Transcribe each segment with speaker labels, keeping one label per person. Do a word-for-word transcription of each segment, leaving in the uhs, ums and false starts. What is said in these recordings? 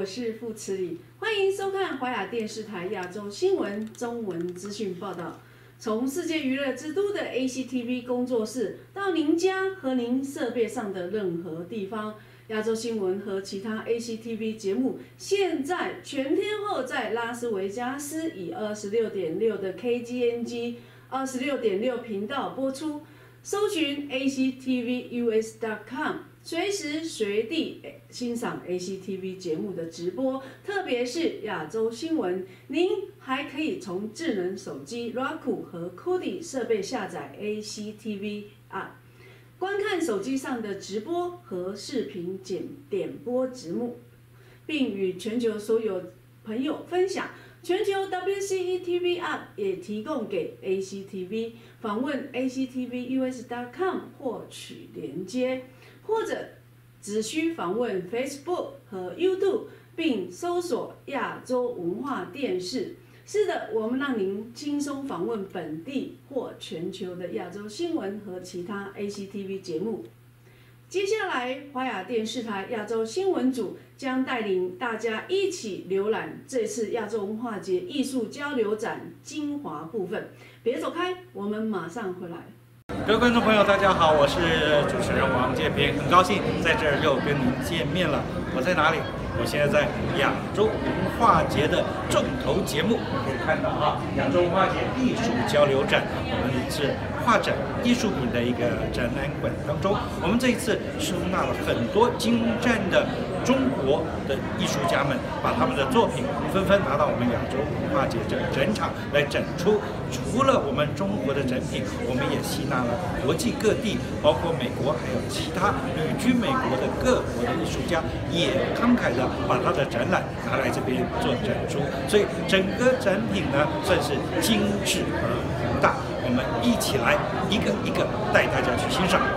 Speaker 1: 是傅慈理，欢迎收看华雅电视台亚洲新闻中文资讯报道。从世界娱乐之都的 A C T V 工作室，到您家和您设备上的任何地方，亚洲新闻和其他 A C T V 节目，现在全天候在拉斯维加斯以二十六点六的 K G N G 二十六点六频道播出。搜寻 A C T V U S dot com， 随时随地欣赏 A C T V 节目的直播，特别是亚洲新闻。您还可以从智能手机 Roku 和 Kodi 设备下载 A C T V App， 观看手机上的直播和视频简点播节目，并与全球所有朋友分享。全球 W C E T V App 也提供给 A C T V， 访问 A C T V U S dot com 获取连接，或者只需访问 Facebook 和 YouTube， 并搜索亚洲文化电视。是的，我们让您轻松访问本地或全球的亚洲新闻和其他 A C T V 节目。接下来，华雅电视台亚洲新闻组将带领大家一起浏览这次亚洲文化节艺术交流展精华部分。别走开，我们马上回来。
Speaker 2: 各位观众朋友，大家好，我是主持人王建平，很高兴在这儿又跟您见面了。我在哪里？我现在在亚洲文化节的重头节目，可以看到啊，亚洲文化节艺术交流展，我们是画展艺术品的一个展览馆当中，我们这一次收纳了很多精湛的中国的艺术家们，把他们的作品纷纷拿到我们亚洲文化节这个展场来展出。除了我们中国的展品，我们也吸纳了国际各地，包括美国还有其他旅居美国的各国的艺术家，也慷慨的把他的展览拿来这边做展出。所以整个展品呢，算是精致而宏大。我们一起来一个一个带大家去欣赏。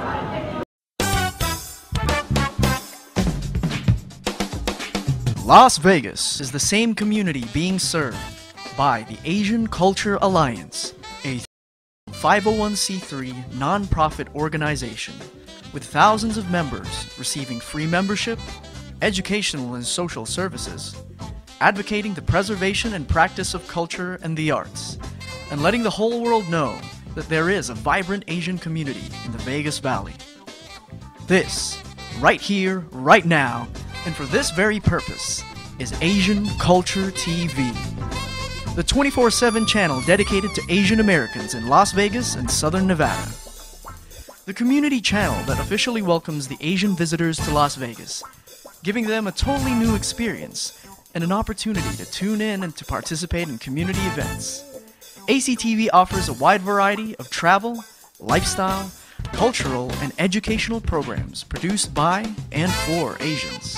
Speaker 3: Las Vegas is the same community being served by the Asian Culture Alliance, a five oh one c three nonprofit organization with thousands of members receiving free membership, educational and social services, advocating the preservation and practice of culture and the arts, and letting the whole world know that there is a vibrant Asian community in the Vegas Valley. This, right here, right now, and for this very purpose, is Asian Culture T V, the twenty-four seven channel dedicated to Asian Americans in Las Vegas and Southern Nevada. The community channel that officially welcomes the Asian visitors to Las Vegas, giving them a totally new experience and an opportunity to tune in and to participate in community events. A C T V offers a wide variety of travel, lifestyle, cultural, and educational programs produced by and for Asians.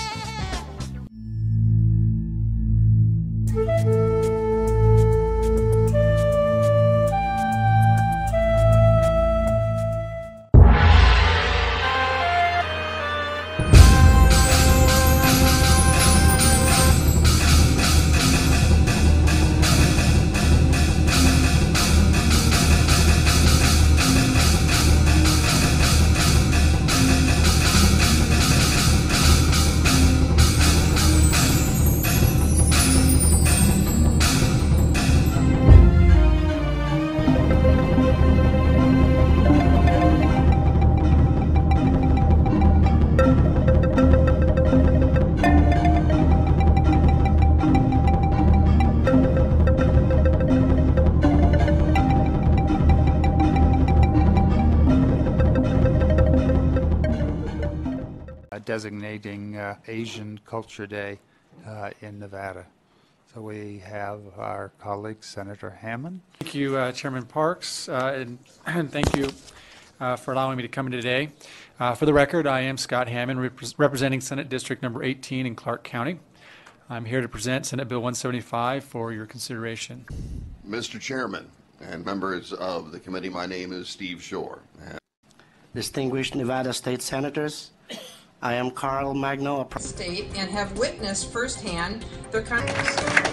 Speaker 4: Designating uh, Asian Culture Day uh, in Nevada. So we have our colleague, Senator Hammond.
Speaker 5: Thank you, uh, Chairman Parks, uh, and, and thank you uh, for allowing me to come in today. Uh, for the record, I am Scott Hammond, rep representing Senate District Number eighteen in Clark County. I'm here to present Senate Bill one seventy-five for your consideration.
Speaker 6: Mister Chairman and members of the committee, my name is Steve Shore.
Speaker 7: Distinguished Nevada State Senators, I am Carl Magno, a
Speaker 8: state, and have witnessed firsthand their kindness.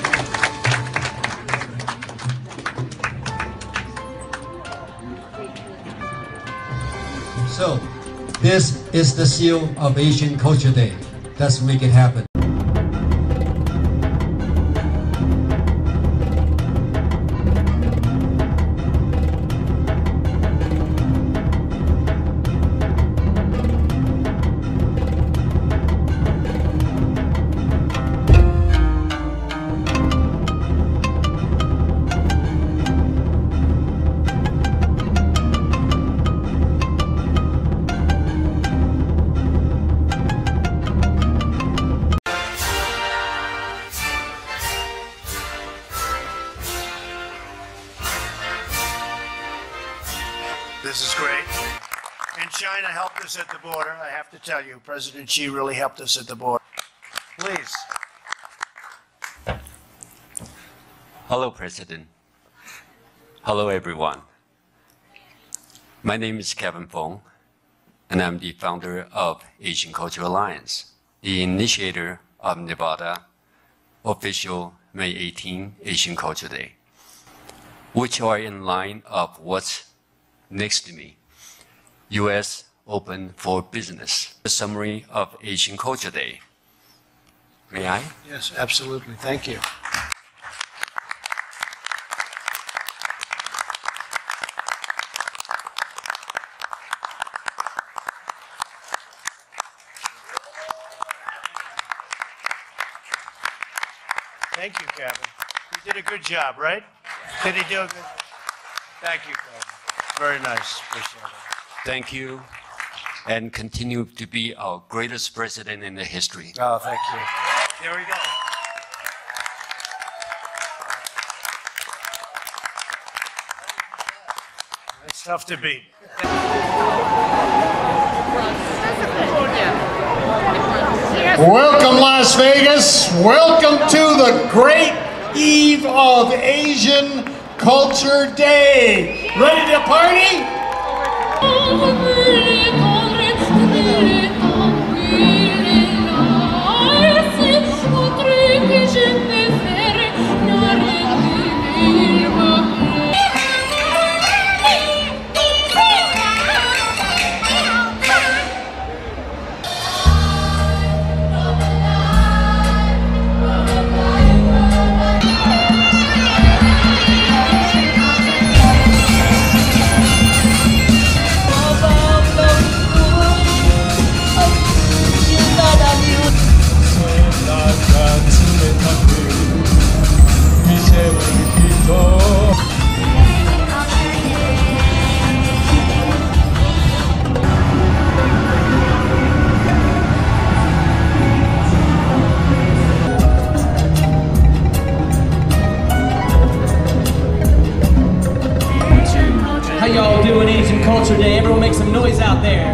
Speaker 9: So, this is the seal of Asian Culture Day. Let's make it happen. us at the border. I have to tell you, President Xi really helped us at the border. Please.
Speaker 10: Hello, President. Hello, everyone. My name is Kevin Fong, and I'm the founder of Asian Culture Alliance, the initiator of Nevada official May eighteenth Asian Culture Day, which are in line of what's next to me. U S open for business. A summary of Asian Culture Day. May I?
Speaker 9: Yes, absolutely. Thank you. Thank you, Kevin. You did a good job, right? Did he do a good? Thank you, Kevin. Very nice. Appreciate it.
Speaker 10: Thank you, and continue to be our greatest president in the history.
Speaker 9: Oh, thank you. There we go. It's tough to beat. Welcome, Las Vegas. Welcome to the great eve of Asian Culture Day. Ready to party?
Speaker 11: How y'all doing Asian Culture Day? Everyone make some noise out there.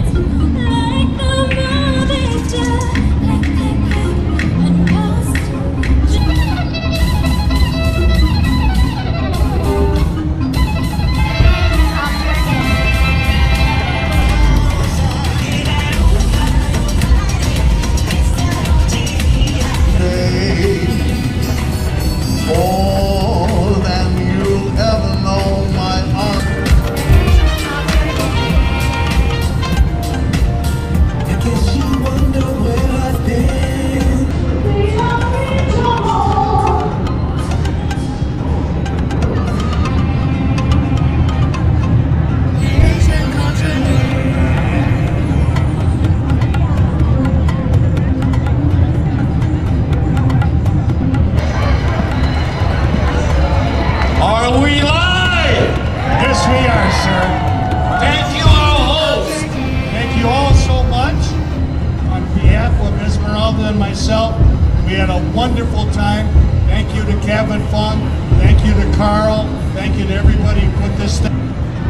Speaker 11: Are we live?
Speaker 9: Yes, we are, sir.
Speaker 11: Thank you, our hosts.
Speaker 9: Thank you all so much. On behalf of Esmeralda and myself, we had a wonderful time. Thank you to Kevin Fong. Thank you to Carl. Thank you to everybody who put this thing.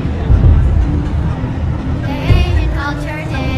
Speaker 12: Asian Culture Day.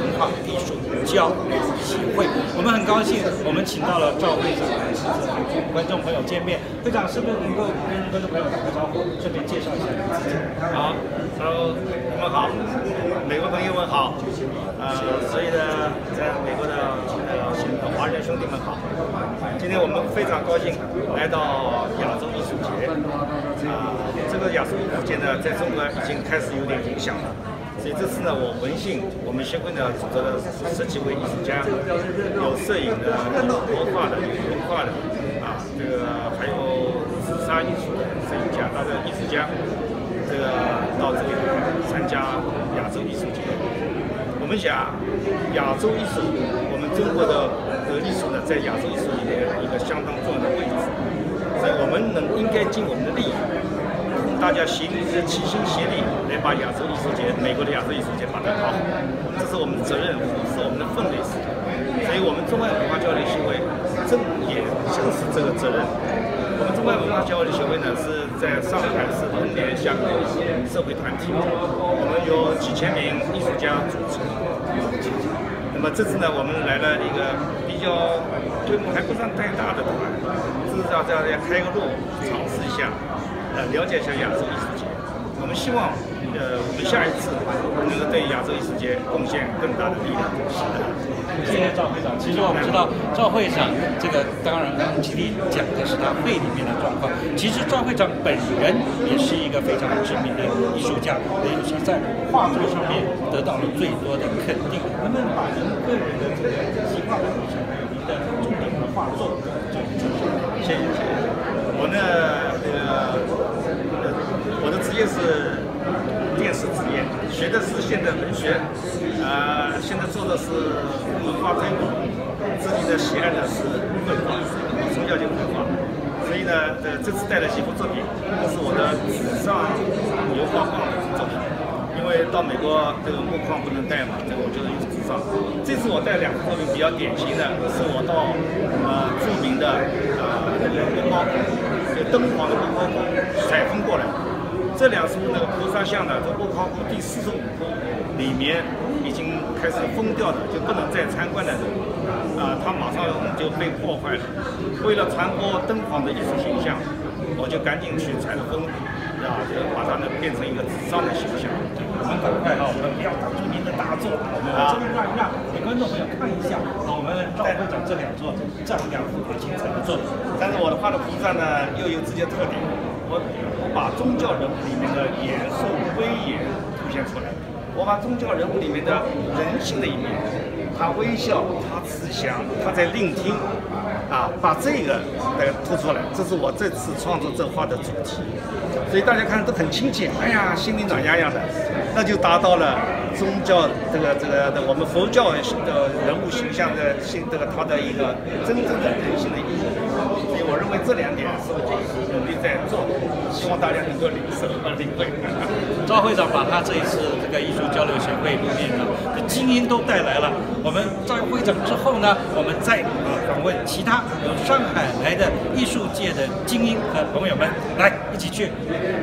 Speaker 2: 化艺术交流协会。我们很高兴，我们请到了赵会长来跟观众朋友见面。会长是不是能够跟观众朋友打个招呼，顺便介绍一下你自己？
Speaker 13: 好 ，Hello， 你们好，美国朋友们好，呃，所有的在美国的呃华人兄弟们好。今天我们非常高兴来到亚洲艺术节，啊、呃，这个亚洲艺术节呢，在中国已经开始有点影响了。所以这次呢，我闻幸我们协会呢组织了十几位艺术家，有摄影的，有国画的，有油画的，啊，这个还有紫砂艺术的摄影家，那个艺术家，这个到这里参加亚洲艺术节。我们想，亚洲艺术，我们中国的呃艺术呢，在亚洲艺术里面有一个相当重要的位置，所以我们能应该尽我们的力。大家协齐心协力来把亚洲艺术节，美国的亚洲艺术节把它搞好，这是我们的责任，是我们的分内事。所以，我们中外文化交流协会正也就是这个责任。我们中外文化交流协会呢是在上海市横店下面的社会团体，我们有几千名艺术家组成。那么这次呢，我们来了一个比较规模还不算太大的团，至少这样开个路，尝试一下。呃，了解一下亚洲艺术节，我们希望，呃，我们下一次能够对亚洲艺术节贡献更大的力量。
Speaker 2: 谢谢赵会长。其实我们知道，赵会长这个当然刚刚吉利讲的是他会里面的状况。其实赵会长本人也是一个非常知名的艺术家，也就是在画作上面得到了最多的肯定。能不能把您个人的这个习画的过程，您的重点的画作，这个
Speaker 13: 谢谢谢谢。我呢，这个呃，我的职业是电视职业，学的是现代文学，呃，现在做的是文化推广，自己的喜爱的是绘画，我从小就绘画，所以呢，呃，这次带了几幅作品，这是我的纸上油画框的作品。因为到美国这个木框不能带嘛，这个我就是用纸上。这次我带两幅作品比较典型的，是我到呃著名的呃那个莫高窟，就敦煌的莫高窟采风过来。这两幅那个菩萨像呢，这莫高窟第四十五窟里面已经开始封掉的，就不能再参观的人，啊、呃，它马上就被破坏了。为了传播敦煌的艺术形象，我就赶紧去采了风。啊，就把它呢变成一个纸上的形象。
Speaker 2: 我们赶快啊，我们不要挡住您的大作，我们这边让一让，给观众朋友看一下。我们赵会长这两座这两幅很精彩的作品。
Speaker 13: 但是我的画的菩萨呢，又有自己的特点。我我把宗教人物里面的严肃威严凸显出来，我把宗教人物里面的人性的一面，他微笑，他慈祥，他在聆听。啊，把这个呃突出来，这是我这次创作这画的主题，所以大家看都很亲切，哎呀，心里暖洋洋的，那就达到了宗教这个这个我们佛教的人物形象的性这个它的一个真正的人性的意义。所以我认为这两点是我努力在做的，希望大家能够领受和领会。
Speaker 2: 赵会长把他这一次这个艺术交流协会里面呢的精英都带来了。我们赵会长之后呢，我们再啊访问其他由上海来的艺术界的精英和朋友们，来一起去。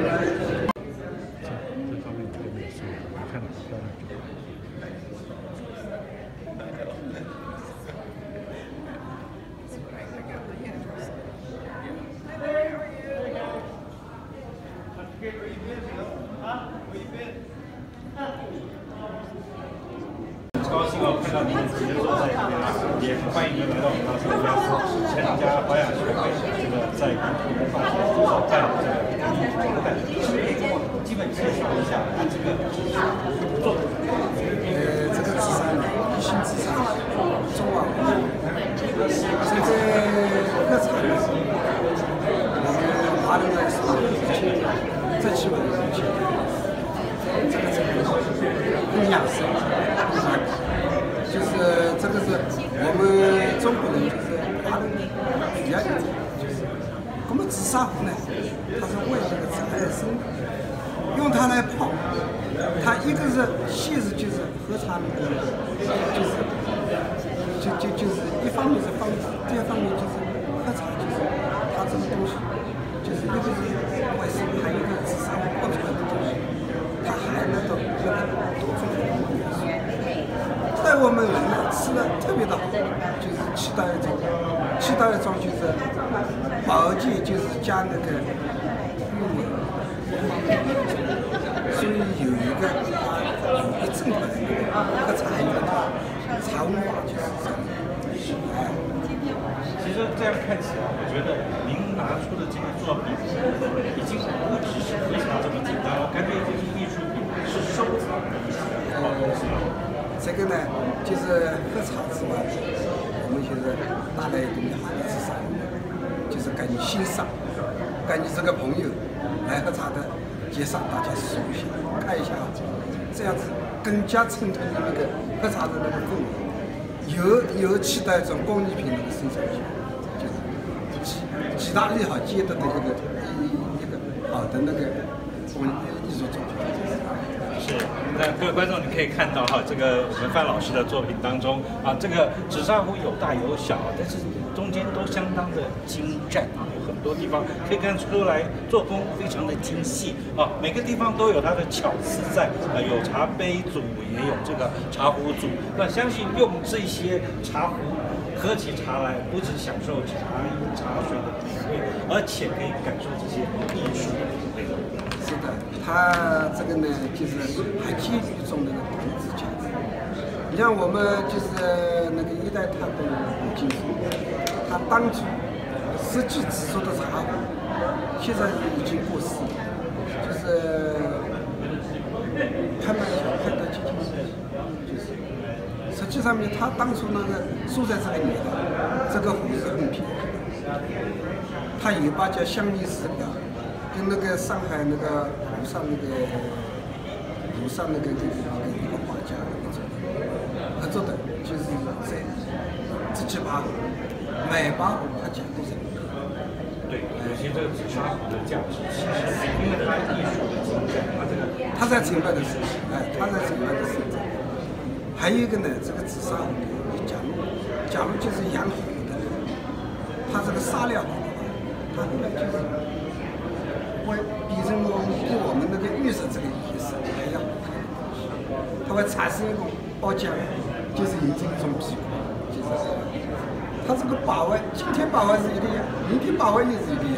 Speaker 2: 高兴哦，看到您直接坐在这边，也欢迎您来到我们拉斯维加斯参加保养学会这个在文化节在这个艺术的基本介绍一下它这个作品。
Speaker 14: 呃，这个纸上呢，一心纸上，中网红。这个课程我们华人来说，这基本上就这个这个供养生啊。就是这个是我们中国人，就是华人主要的，就是我们紫砂壶呢，它是为这个紫而生的，用它来泡，它一个是细致，就是喝茶的，就是就就就是一方面是方法，第二方面就是喝茶，就是它这个东西，就是一个是外生，还有一个紫砂壶泡出来的东西，它还能够多种元素。在我我们人呢吃的特别的好，就是七大一庄，七大一庄就是保健，就是加那个玉米，所以有一个有一正的那个喝茶饮的茶文化就是这样。哎，
Speaker 2: 其实这样看起来，我觉得您拿出的这个作品已经不只是喝茶这么简单了，感觉已经是艺术品，是收藏的艺术品。
Speaker 14: 这个呢，就是喝茶之外，我们就是拿来跟你好的吃啥，就是跟你欣赏，跟你这个朋友来喝茶的介绍，大家熟悉看一下，这样子更加衬托你那个喝茶的那个氛围，有有起到一种工艺品那个生产性，就是极极大利好接的的一个一一个好的那个工艺术作品。
Speaker 2: 是，那各位观众，你可以看到哈，这个我们范老师的作品当中啊，这个纸砂壶有大有小，但是中间都相当的精湛啊，有很多地方可以看出来做工非常的精细啊，每个地方都有它的巧思在啊，有茶杯组，也有这个茶壶组。那相信用这些茶壶喝起茶来，不只享受茶饮茶水的品味，而且可以感受这些艺术的品味。
Speaker 14: 是的，它这个呢，就是还基于一种那个本质价值。你像我们就是那个一代太公古今书，他当初设计制作的茶壶，现在已经过世了，就是拍卖一下拍到接近四十，就是实际上面他当初那个说在这个年代，这个壶是很便宜的，他有一把叫香蜜石表。跟那个上海那个庐山那个庐山那个那个一个画家那个合作的，就是这这几把壶，每把壶它价都是不一样。
Speaker 2: 对，有些这个纸砂壶的价值，其实是因为它艺术的精湛，它这个
Speaker 14: 它在成本的时候，哎，它在成本的时候，还有一个呢，这个纸砂壶，你假如假如就是养好的，它这个沙料好的话，它后来就是。会比成我们比我们那个玉石这个颜色还要好看的东西，它会产生一种包浆，就是有这种皮革，就是它这个把玩，今天把玩是一个样，明天把玩也是一个样。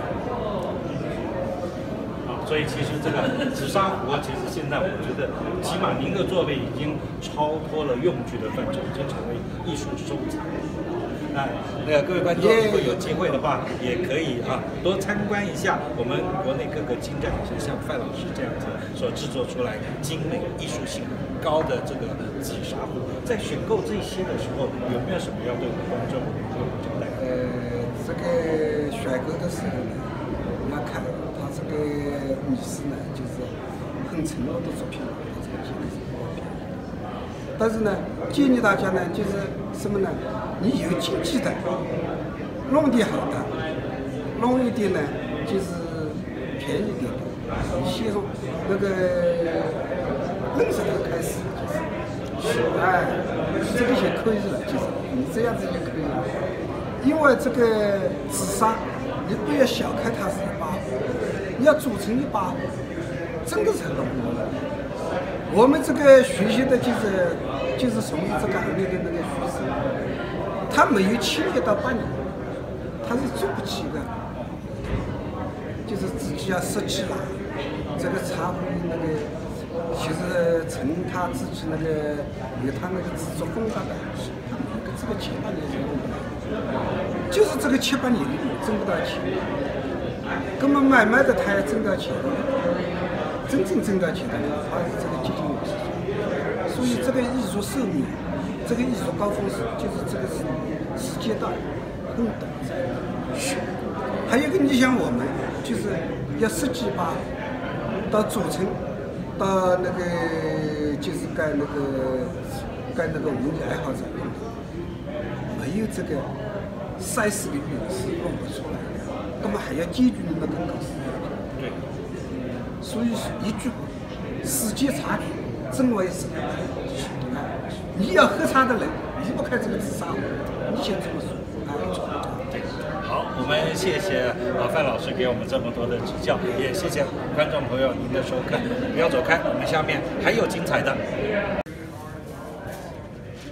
Speaker 2: 啊，所以其实这个纸砂壶，其实现在我觉得，起码您的作品已经超脱了用具的范畴，已经成为艺术收藏。那那个各位观众，如果有机会的话，也可以啊多参观一下我们国内各个精湛，像范老师这样子所制作出来精美、艺术性很高的这个纸砂壶。在选购这些的时候，有没有什么要对我们观众交代？
Speaker 14: 呃，这个选购的时候呢，要看它这个米色呢，就是很成熟的作品，这个价格是不便宜。但是呢，建议大家呢，就是什么呢？你有经济的，弄点好的，弄一点呢，就是便宜点的。你先从那个认识的开始，就是，哎，这个就可以了，就是你这样子就可以了。因为这个纸砂，你不要小看它是一把壶，你要组成一把壶，真的是很容易。我们这个学习的就是就是从事这个行业的那个学生。他没有七年到八年，他是做不起的，就是自己要设计啦，这个茶壶那个，其实从他自己那个有他那个制作风格的，他每个这个七八年是弄不来的，就是这个七八年挣不到钱，根本买卖的他也挣到钱，真正挣到钱的他是这个接近五十岁，所以这个艺术寿命。这个艺术高峰时就是这个时时间段很短暂。还有一个，你像我们就是要设计把到组成，到那个就是该那个该那个文艺爱好者用的，没有这个三四个月是弄不出来的，那么还要解决你们更高时间。
Speaker 2: 对。
Speaker 14: 所以一句话，时间差距真为是。你要喝茶的人离不开这个纸砂壶，你先这么说。
Speaker 2: 好，我们谢谢啊范老师给我们这么多的指教，也谢谢观众朋友您的收看。不要走开，我们下面还有精彩的。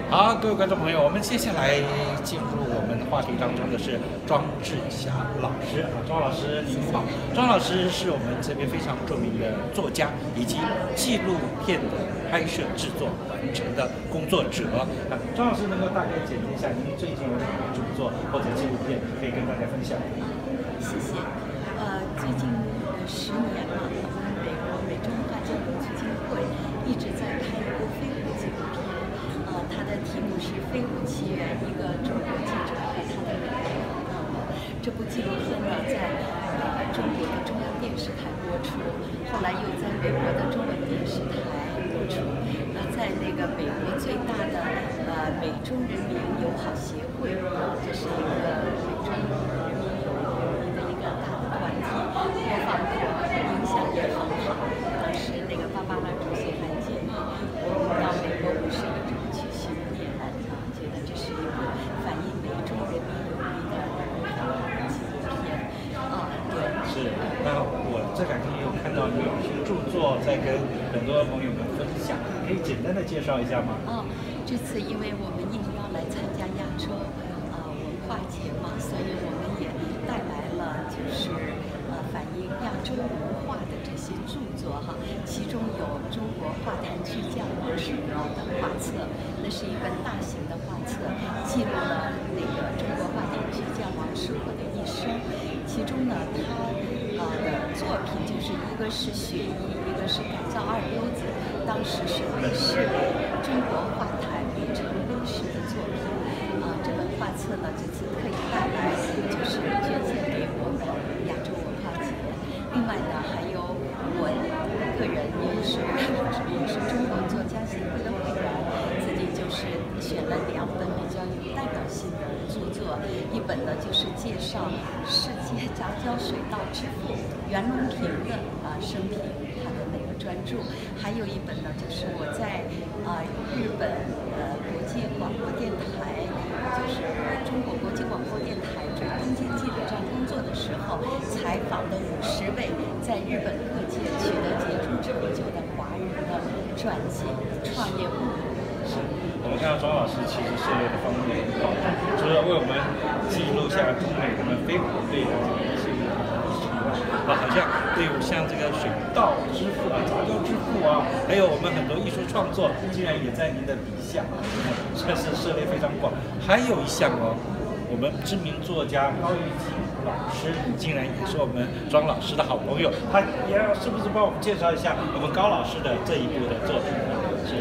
Speaker 2: 好，各位观众朋友，我们接下来进入我们的话题当中的是庄志霞老师啊，庄老师您好。庄老师是我们这边非常著名的作家，以及纪录片的拍摄制作完成的工作者啊。庄老师能够大概简介一下您最近有什么著作或者纪录片可以跟大家分享？
Speaker 15: 谢谢。呃，最近十年了，我们美国美中华交流基金会一直在拍一部飞虎纪录片。它的题目是《飞虎奇缘》，一个中国记者和他的美国朋友。这部纪录片呢，在呃中国的中央电视台播出，后来又在美国的中文电视台播出。那在那个美国最大的呃美中人民友好协会，这是一个美中人民友谊的一个大的团体，播放过，影响也很好。当时那个芭芭拉主席还建议我们到美国五十一州去巡演啊，觉得这是一部反映美中人民友谊的很好的纪录片啊。对，
Speaker 2: 是。那我这两天也有看到你有一些著作在跟很多朋友们分享，可以简单的介绍一下吗？
Speaker 15: 哦，这次因为我们应邀来参加亚洲呃文化节嘛，所以我们也带来了就是呃反映亚洲文化的这些著作哈，其中有中国画坛巨匠王世博的画册，那是一本大型的画册，记录了那个中国画坛巨匠王世博的一生。其中呢，他呃的作品就是一个是雪衣，一个是改造二溜子，当时是被视为中国画坛里程碑式的作品。啊、呃，这本画册呢，这次特意带来，就是捐献给我们亚洲文化节。另外呢，还有我个人也是也是中国作家协会的会员，自己就是选了两本比较有代表性的著作，一本呢就是介绍世界杂交水稻之父袁隆平的啊、呃、生平，他的那个专著，还有一本呢就是我在啊、呃、日本呃国际广播电台，就是中国国际广播电台驻东京记者站工作的时候，采访的五十位在日本各界取得杰出成就的华人的传记创业故事。
Speaker 2: 是我们看到庄老师其实涉猎的方面很广，除了为我们记录下中美他们飞虎队的这些历史以外，啊，好像对像这个水稻之父啊、杂交之父啊，还有我们很多艺术创作，竟然也在您的笔下，算是涉猎非常广。还有一项哦，我们知名作家高玉金老师竟然也是我们庄老师的好朋友，他也要是不是帮我们介绍一下我们高老师的这一部的作品呢？是。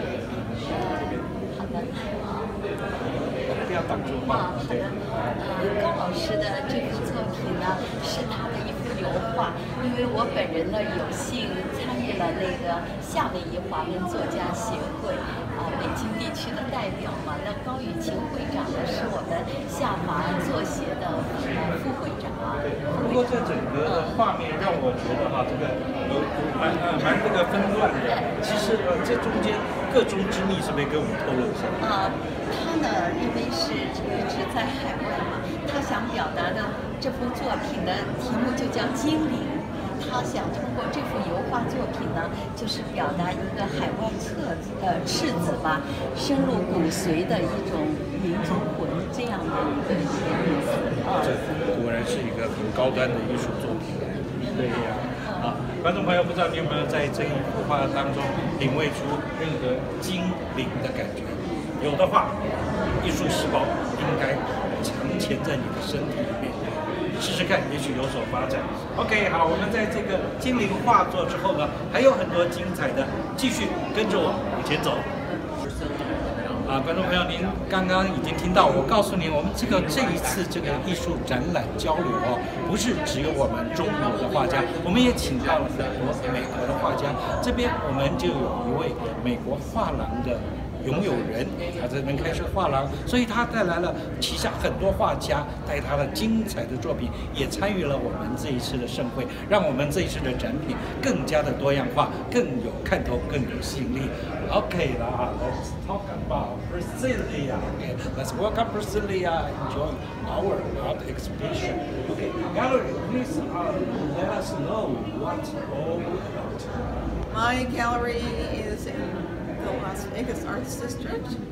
Speaker 2: 不要挡住
Speaker 15: 啊，好的。呃，高老师的这部作品呢，是他的一幅油画。因为我本人呢有幸参与了那个夏威夷华文作家协会啊、呃、北京地区的代表嘛。那高玉琴会长呢是我们夏华作协的呃副会长。
Speaker 2: 不过这整个画面让我觉得哈，这个有蛮呃蛮这个纷乱的。其实呃这中间各中之秘是不是跟我们透露一下？
Speaker 15: 啊。他呢，因为是一直在海外嘛，他想表达的这幅作品的题目就叫《精灵》。他想通过这幅油画作品呢，就是表达一个海外赤呃赤子吧，深入骨髓的一种民族魂这样的一个意思啊。
Speaker 2: 这果然是一个很高端的艺术作品。对呀。啊，观众朋友，不知道你有没有在这一幅画当中品味出任何精灵的感觉？有的话，艺术细胞应该藏潜在你的身体里面，试试看，也许有所发展。OK， 好，我们在这个精灵画作之后呢，还有很多精彩的，继续跟着我往前走。啊，观众朋友，您刚刚已经听到，我告诉您，我们这个这一次这个艺术展览交流哦，不是只有我们中国的画家，我们也请到了很多美国的画家。这边我们就有一位美国画廊的拥有人，他在这边开设画廊，所以他带来了旗下很多画家，带他的精彩的作品，也参与了我们这一次的盛会，让我们这一次的展品更加的多样化，更有看头，更有吸引力。OK 啦 ，Let's talk about Brasilia. Okay, let's welcome Brasilia. Enjoy our art exhibition. Okay, gallery, please uh, let us know what's all about.
Speaker 16: My gallery is in the Las Vegas Arts District.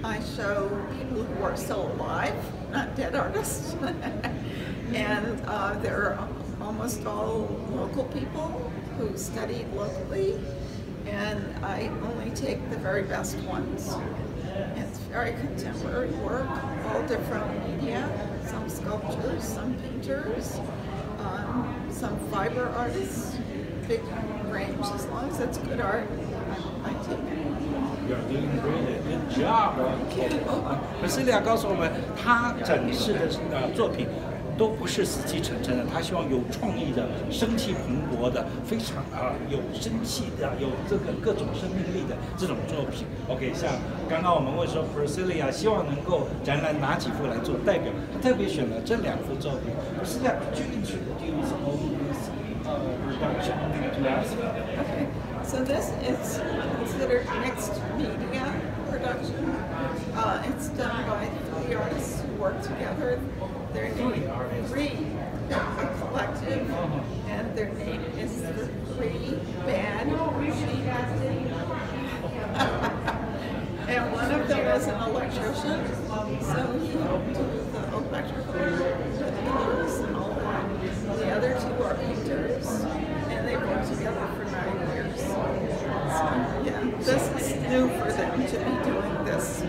Speaker 16: I show people who are still alive, not dead artists. And uh, they're almost all local people who studied locally. And I only take the very best ones. It's very contemporary work, all different media, some sculptures, some painters, um, some fiber artists, big range. As long as it's good art, I take it.
Speaker 2: You're doing really good job. Priscilla 告诉我们，她展示的呃作品都不是死气沉沉的，她希望有创意的、生气蓬勃的、非常啊、呃、有生气的、有这个各种生命力的这种作品。OK， 像刚刚我们问说 Priscilla 希望能够展览哪几幅来做代表，她特别选了这两幅作品。Priscilla, could you introduce all these uh, production to us?
Speaker 16: Okay, so this is considered mixed media production. Uh, it's done by three artists who work together. Their name is Three Collective, and their name is the Three Bad Sheep. And one of them is an electrician, so he helped do the electrical, the colors and all that. The other two are painters, and they've worked together for nine years. So, yeah, this is new for them to be doing this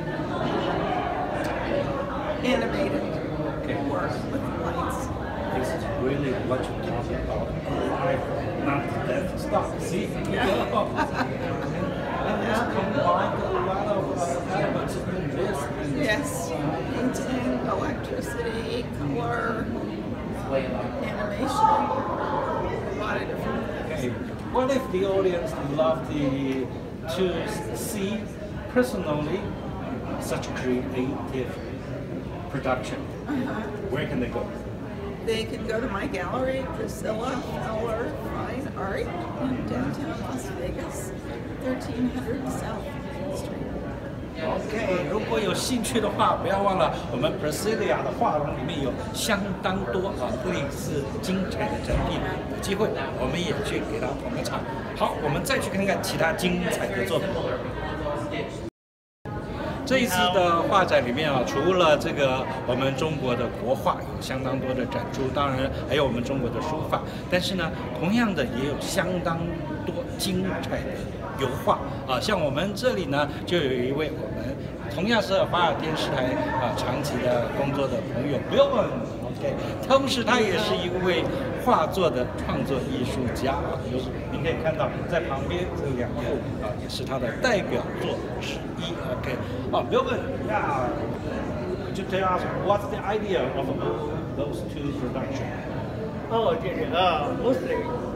Speaker 16: animated work with lights.
Speaker 2: This is really what you're talking about. Life, not death. Stop. See?
Speaker 16: Yeah.
Speaker 2: And this combined a lot of uh, elements in this.
Speaker 16: Yes. Painting, electricity, color, animation, a lot of different things.
Speaker 2: Okay. What if the audience love the to see personally such creative production?
Speaker 16: Uh-huh.
Speaker 2: Where can they go?
Speaker 16: They can go to my gallery, Priscilla Fowler Fine Art, in downtown Las Vegas, thirteen hundred South Main Street.
Speaker 2: OK， 如果有兴趣的话，不要忘了我们 Priscilla 的画廊里面有相当多啊类似精彩的展品，有机会我们也去给他捧个场。好，我们再去看看其他精彩的作品。这一次的画展里面啊，除了这个我们中国的国画有相当多的展出，当然还有我们中国的书法，但是呢，同样的也有相当多精彩的油画啊，像我们这里呢，就有一位我们同样是华尔电视台啊长期的工作的朋友 Bill。OK， 同时他也是一位画作的创作艺术家啊，就是您可以看到在旁边这两幅啊，也是他的代表作之一。OK， 哦 ，Bill， yeah， could you tell us what's the idea of those two productions?
Speaker 13: Oh, yeah, yeah. Uh, mostly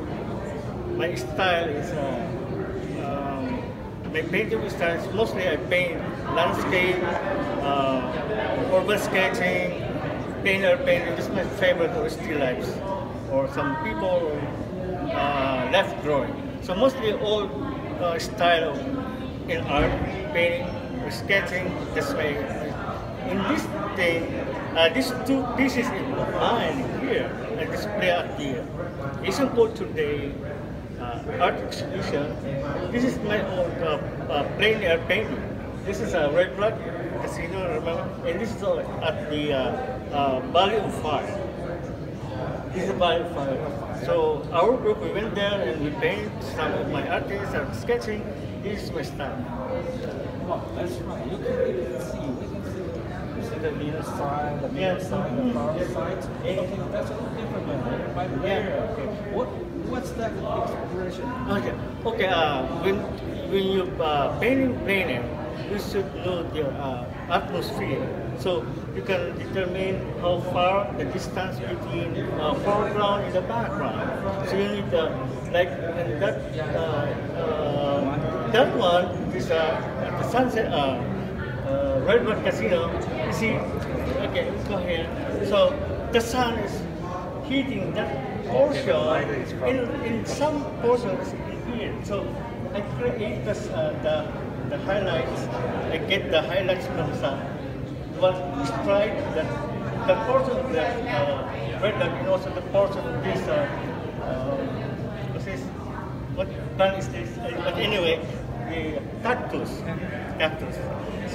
Speaker 13: my style is uh, um, my painting style is mostly I paint landscape, uh, urban sketching. Painter painting, this is my favorite, or still lifes, or some people uh, left drawing. So mostly all uh, style in art, painting, or sketching, this way. In this thing, uh, these two pieces in mine here, I display at the Asian Culture Day uh, art exhibition. This is my own uh, uh, plein air painting. This is a Red Blood Casino, remember? And this is uh, at the uh, uh, Valley of Fire. This is the Valley of Fire. So our group, we went there and we paint. Some of my artists are sketching. This is my style.
Speaker 2: Oh, that's right. You can, you can see. You can see. You see the near side, the near
Speaker 13: yes.
Speaker 2: side, the far
Speaker 13: yes.
Speaker 2: side.
Speaker 13: Yeah.
Speaker 2: Okay, that's a little different one. Right there.
Speaker 13: Yeah.
Speaker 2: Okay. What, what's that inspiration?
Speaker 13: Okay. Okay. Uh, when when you uh, painting plein air, you should know the uh, atmosphere. So you can determine how far the distance between uh, foreground and the background. So you need uh, like and that uh, uh, that one is uh, at the sunset uh, uh, Redwood Casino. You see, okay, go here. So the sun is hitting that portion. In in some portions in here. So I create this, uh, the the highlights. I get the highlights from sun. But describe that the portion of the uh, red dot and also the portion of this uh, uh, what's this? What plant is this? Uh, but anyway, the cactus. Cactus.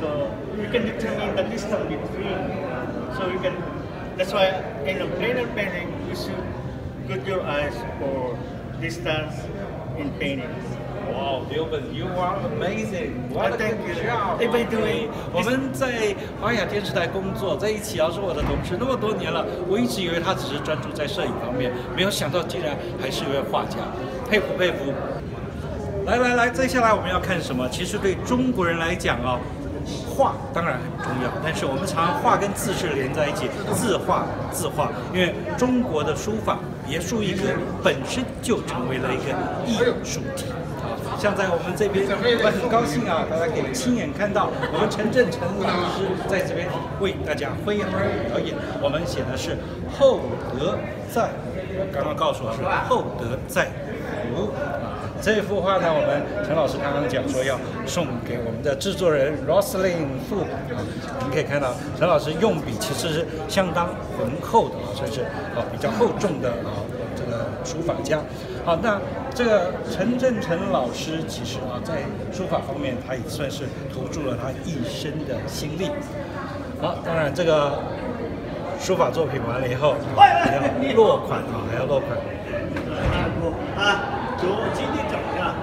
Speaker 13: So you can determine the distance between. So you can. That's why in a planar painting you should good your eyes for distance in painting.
Speaker 2: Wow, Gilbert, you are amazing! What a
Speaker 13: Thank
Speaker 2: good
Speaker 13: you.
Speaker 2: job!
Speaker 13: Everybody doing.
Speaker 2: 我们在华雅电视台工作，在一起啊，是我的同事那么多年了。我一直以为他只是专注在摄影方面，没有想到竟然还是一位画家，佩服佩服！来来来，接下来我们要看什么？其实对中国人来讲啊，画当然很重要，但是我们常常画跟字是连在一起，字画字画，因为中国的书法别树一格，本身就成为了一个艺术体。像在我们这边，我们很高兴啊，大家可以亲眼看到我们陈正成老师在这边为大家挥毫表演。我们写的是“厚德载物”，刚刚告诉我是“厚德载物”。这幅画呢，我们陈老师刚刚讲说要送给我们的制作人 Roslyn 傅啊，我们可以看到陈老师用笔其实是相当浑厚的啊，算是啊比较厚重的啊这个书法家。好，那这个陈正成老师其实啊在书法方面他也算是投注了他一生的心力。好，当然这个书法作品完了以后还要落款啊，还要落款。
Speaker 13: 啊。就今天早上。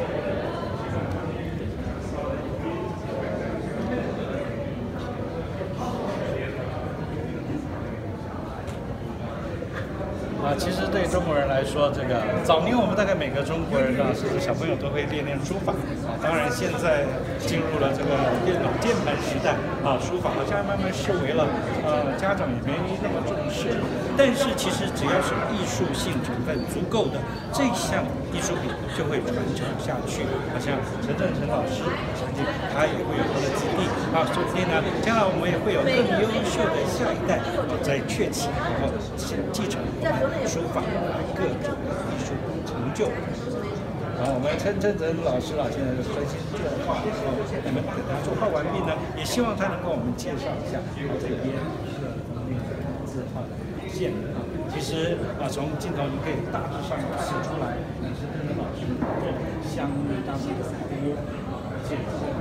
Speaker 2: 啊，其实对中国人来说，这个早年我们大概每个中国人啊，甚至小朋友都会练练书法啊。当然，现在进入了这个电脑键盘时代啊，书法好像慢慢视为了呃家长也没那么重视。但是其实只要是艺术性成分足够的，这项艺术品就会传承下去。好像陈正成老师，相信他也会有他的子弟啊，说不定呢，将来我们也会有更优秀的下一代啊在崛起，然后继承书法各种艺术成就。然后我们陈正成老师啊，现在就专心作画。哦，我们等他作画完毕呢，也希望他能跟我们介绍一下他这边各方面的字画的表现啊。其实啊，从镜头你可以大致上看出来，陈正成老师这相当的多，见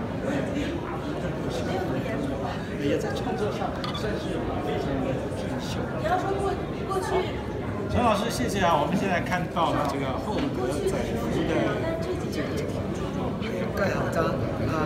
Speaker 2: 也在创作上算是非常的俊秀。你要说过过去。陈老师，谢谢啊！我们现在看到了这个厚德载物的这个这个
Speaker 14: 盖好章啊。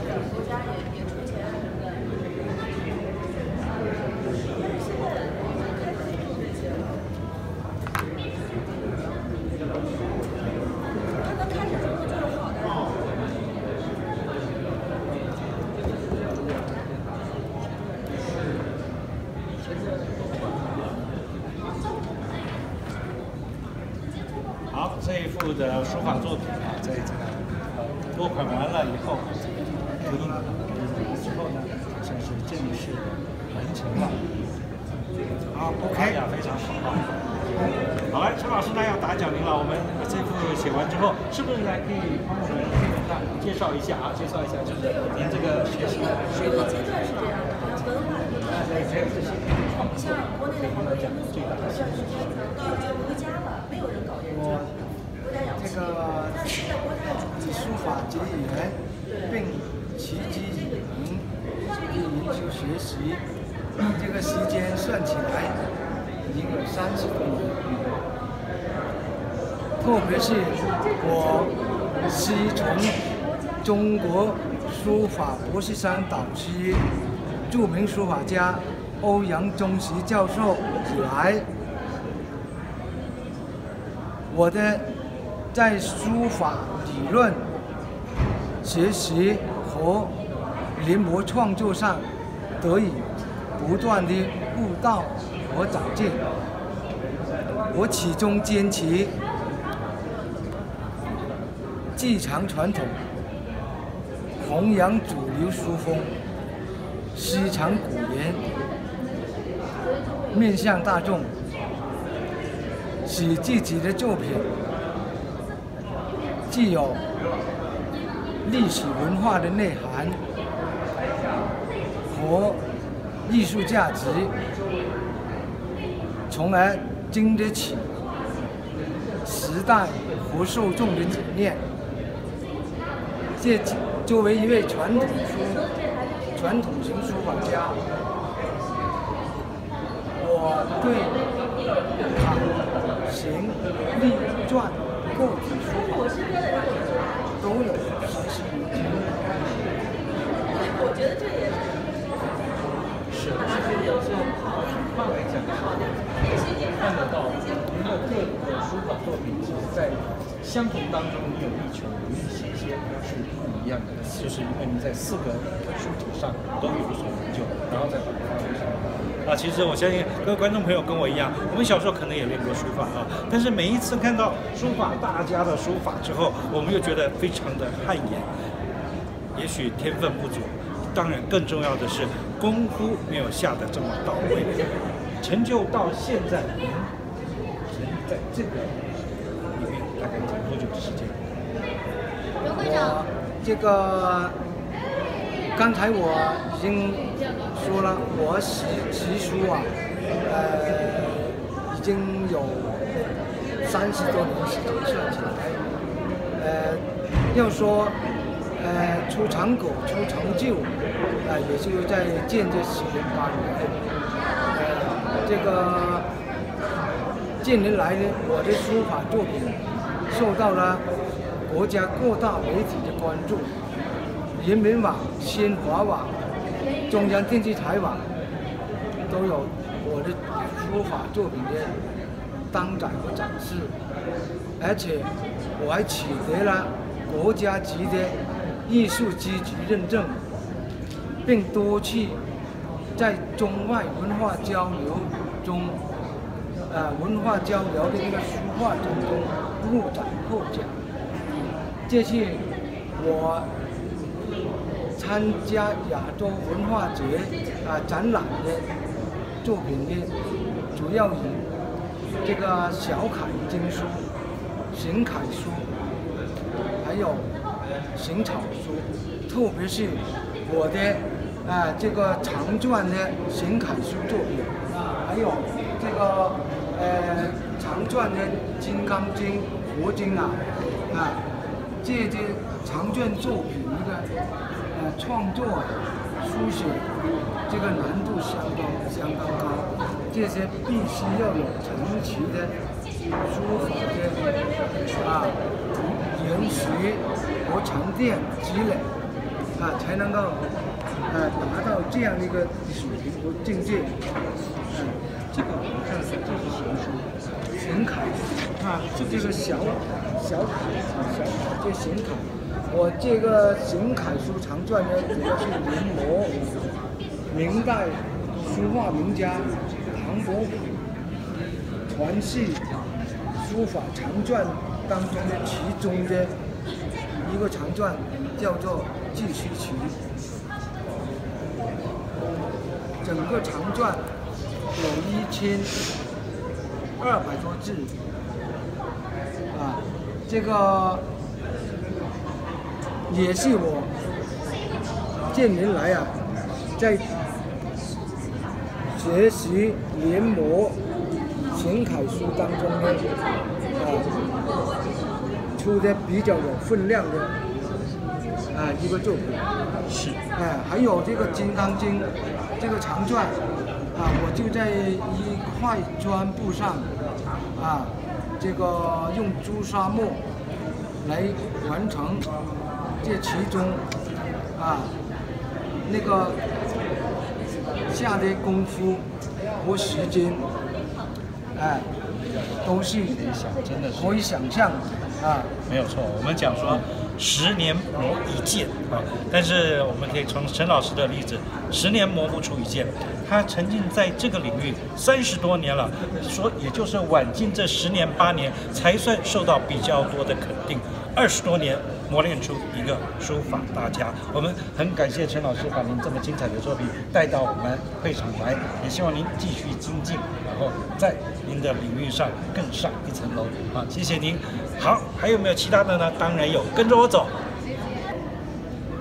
Speaker 2: 好，这一幅的书法作品啊，在这个呃落款完了以后，复印之后呢，算是正式完成了。好 ，OK 呀，非常好。好来，陈老师呢要打奖您了。我们这幅写完之后，是不是还可以帮我们介绍一下啊？介绍一下，就是您这个学习的书法阶段是这样的，文化的还有这些创作，像国内的好多研究所，像是经常都要回家了，没有人搞研究。
Speaker 14: 这个以书法结缘，并齐机引营，研究学习，这个时间算起来已经有三十多年。特别是我是从中国书法博士生导师、著名书法家欧阳中石教授以来，我的在书法理论学习和临摹创作上得以不断的悟道和长进。我始终坚持继承传统，弘扬主流书风，师承古言，面向大众，使自己的作品既有历史文化的内涵和艺术价值，从而经得起时代和受众的检验。这作为一位传统书传统型书法家，我对楷、行、隶、篆、构体书法都有学习理解。
Speaker 2: 我觉得这也是，是有时候范围讲，看得到您的各个书法作品其实在相同当中有一球有一些些是不一样的，就是因为您在四个书体上都有所研究，然后再把它发挥出来。啊，其实我相信各位观众朋友跟我一样，我们小时候可能也练过书法啊，但是每一次看到书法大家的书法之后，我们又觉得非常的汗颜。也许天分不足，当然更重要的是功夫没有下得这么到位，成就到现在，您在这个里面大概多久的时间？
Speaker 14: 我这个刚才我已经说了，我习习书啊，呃，已经有三十多年时间算起来，呃，要说呃出成果、出成就，啊、呃，也就在近这十年八年。呃，这个近年来呢，我的书法作品受到了国家各大媒体的关注，人民网、新华网、中央电视台网都有我的书法作品的登载和展示，而且我还取得了国家级的艺术基局认证，并多次在中外文化交流中，呃，文化交流的这个书画中中入展获奖。这次我参加亚洲文化节啊、呃、展览的作品呢，主要以这个小楷经书、行楷书，还有行草书，特别是我的啊、呃、这个长篆的行楷书作品，还有这个呃长篆的《金刚经》、佛经啊啊。这些长卷作品的呃创作、书写，这个难度相当相当高，这些必须要有长期的书法的啊研习和沉淀积累啊，才能够呃达到这样的一个水平和境界。嗯，这个我看这是行书，行楷啊，这个小小楷小楷这行楷，我这个行楷书长篆呢，主要是临摹明代书画名家唐伯虎传世书法长篆当中的其中的一个长篆，叫做《寄须渠》。整个长篆有一千二百多字，啊，这个也是我近年来啊，在学习临摹行楷书当中呢，啊，出的比较有分量的啊一个作品。是。哎，还有这个《金刚经》这个长篆。啊，我就在一块砖布上，啊，这个用朱砂墨来完成这其中啊那个下的功夫和时间，哎，都是
Speaker 2: 真的
Speaker 14: 可以想象啊。
Speaker 2: 没有错，我们讲说十年磨一剑啊，但是我们可以从陈老师的例子，十年磨不出一剑。他沉浸在这个领域三十多年了，说也就是晚近这十年八年才算受到比较多的肯定。二十多年磨练出一个书法大家，我们很感谢陈老师把您这么精彩的作品带到我们会场来，也希望您继续精进，然后在您的领域上更上一层楼啊！谢谢您。好，还有没有其他的呢？当然有，跟着我走。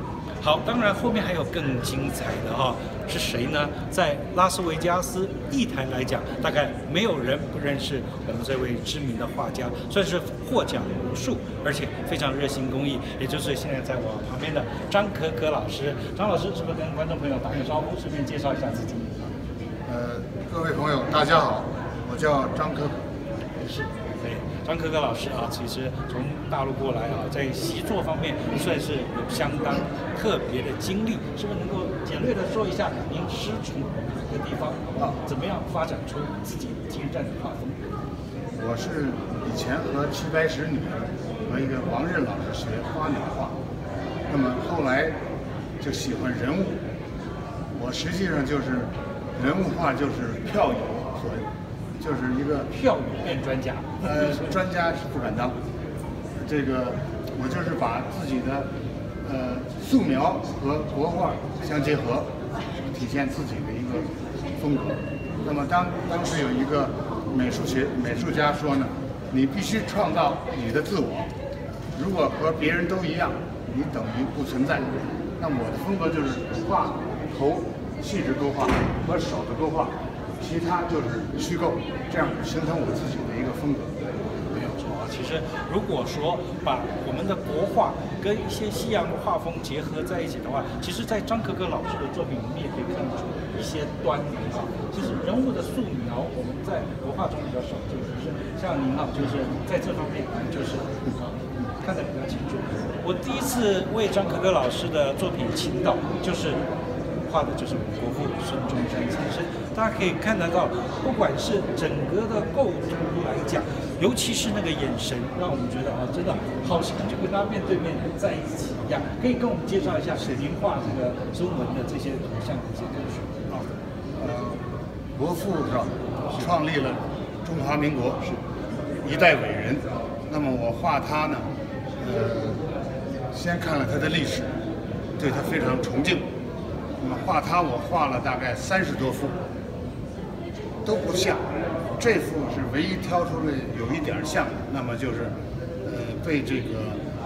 Speaker 2: 好，当然后面还有更精彩的哈、哦，是谁呢？在拉斯维加斯艺坛来讲，大概没有人不认识我们这位知名的画家，算是获奖无数，而且非常热心公益，也就是现在在我旁边的张可可老师。张老师是不是跟观众朋友打个招呼，顺便介绍一下自己？
Speaker 17: 呃，各位朋友，大家好，我叫张可可。
Speaker 2: 是，对，张可可老师啊，其实从大陆过来啊，在习作方面算是有相当特别的经历，是不是能够简略的说一下您师从哪个地方啊，怎么样发展出自己精湛的画风？
Speaker 17: 我是以前和齐白石女儿和一个王任老师学花鸟画，那么后来就喜欢人物，我实际上就是人物画就是票友，所以就是一个
Speaker 2: 票友变专家。
Speaker 17: 呃，专家是不敢当。这个我就是把自己的呃素描和国画相结合，体现自己的一个风格。那么当当时有一个美术学美术家说呢，你必须创造你的自我，如果和别人都一样，你等于不存在。那我的风格就是画头细致勾画和手的勾画，其他就是虚构，这样形成我自己的一个风格。
Speaker 2: 没有错啊，其实如果说把我们的国画跟一些西洋画风结合在一起的话，其实，在张可可老师的作品，我们也可以看出一些端倪啊。其实人物的素描，我们在国画中比较少见，就是像您啊，就是在这方面就是啊看得比较清楚。我第一次为张可可老师的作品倾倒，就是画的就是国父孙中山先生。大家可以看得到，不管是整个的构图来讲，尤其是那个眼神，让我们觉得啊，真的好像就跟他面对面在一起一样。可以跟我们介绍一下您画这个中文的这些图像的一些感受啊。
Speaker 17: 呃，国父是吧？创立了中华民国，是一代伟人。那么我画他呢，呃，先看了他的历史，对他非常崇敬。那么画他，我画了大概三十多幅，都不像。这幅是唯一挑出来有一点像的，那么就是呃被这个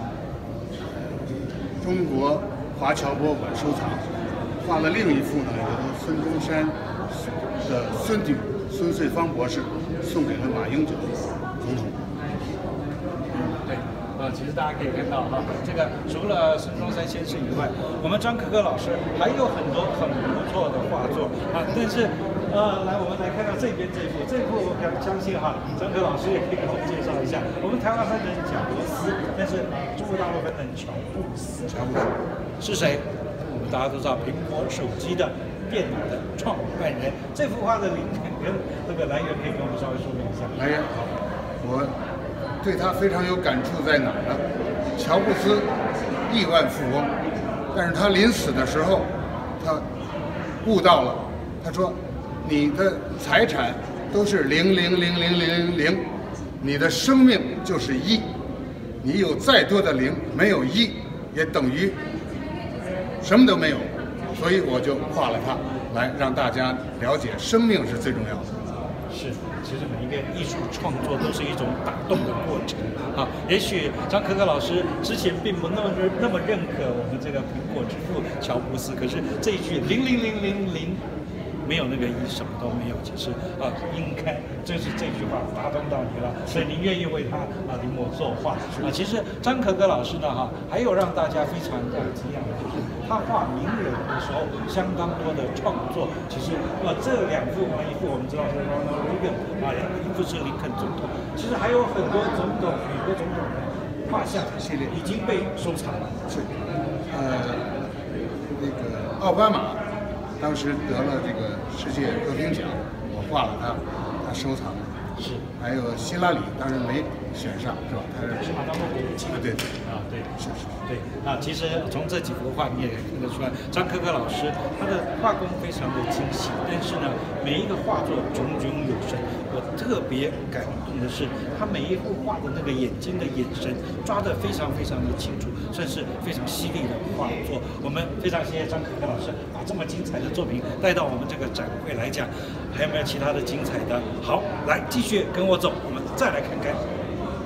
Speaker 17: 中国华侨博物馆收藏。画了另一幅呢，由孙中山的孙女孙穗芳博士送给了马英九总统。
Speaker 2: 对。呃，其实大家可以看到哈，这个除了孙中山先生以外，我们张可可老师还有很多很不错的画作啊。但是，呃，来我们来看到这边这一幅，这一幅我相信哈，张可老师也可以给我们介绍一下。我们台湾翻成贾伯斯，但是中国大陆翻成乔布斯。
Speaker 17: 乔布斯
Speaker 2: 是谁？我们大家都知道，苹果手机的电脑的创办人。这幅画的灵感跟这个来源，可以跟我们稍微说明一下。
Speaker 17: 来源，我。对他非常有感触在哪儿呢？乔布斯亿万富翁，但是他临死的时候，他悟到了，他说：“你的财产都是零零零零零零零，你的生命就是一，你有再多的零，没有一也等于什么都没有。”所以我就画了它，来让大家了解生命是最重要的。
Speaker 2: 是，其实每一个艺术创作都是一种打动的过程啊。也许张可可老师之前并不那么那么认可我们这个苹果之父乔布斯，可是这一句零零零零零没有那个一，什么都没有，其实啊，应该就是这句话打动到你了，所以您愿意为他啊临摹作画啊。其实张可可老师呢哈，还有让大家非常的惊讶的就是。他画名人的时候，相当多的创作。其实，呃，这两幅嘛，一幅我们知道是 Ronald Reagan 啊，一幅是林肯总统。其实还有很多总统，美国总统的画像系列已经被收藏了。
Speaker 17: 是，呃，那个奥巴马当时得了这个世界和平奖，我画了他，他收藏了。
Speaker 2: 是，
Speaker 17: 还有希拉里，当然没选上，是吧？他
Speaker 2: 是马当诺国务卿。
Speaker 17: 对
Speaker 2: 啊，对，
Speaker 17: 是是，
Speaker 2: 对啊。其实从这几幅画你也看得出来，张可可老师他的画工非常的精细，但是呢，每一个画作炯炯有神。我特别感动的是，他每一幅画的那个眼睛的眼神抓得非常非常的清楚，算是非常犀利的画作。我们非常谢谢张可可老师把这么精彩的作品带到我们这个展会来讲，还有没有其他的精彩的？好，来继续跟我走，我们再来看看。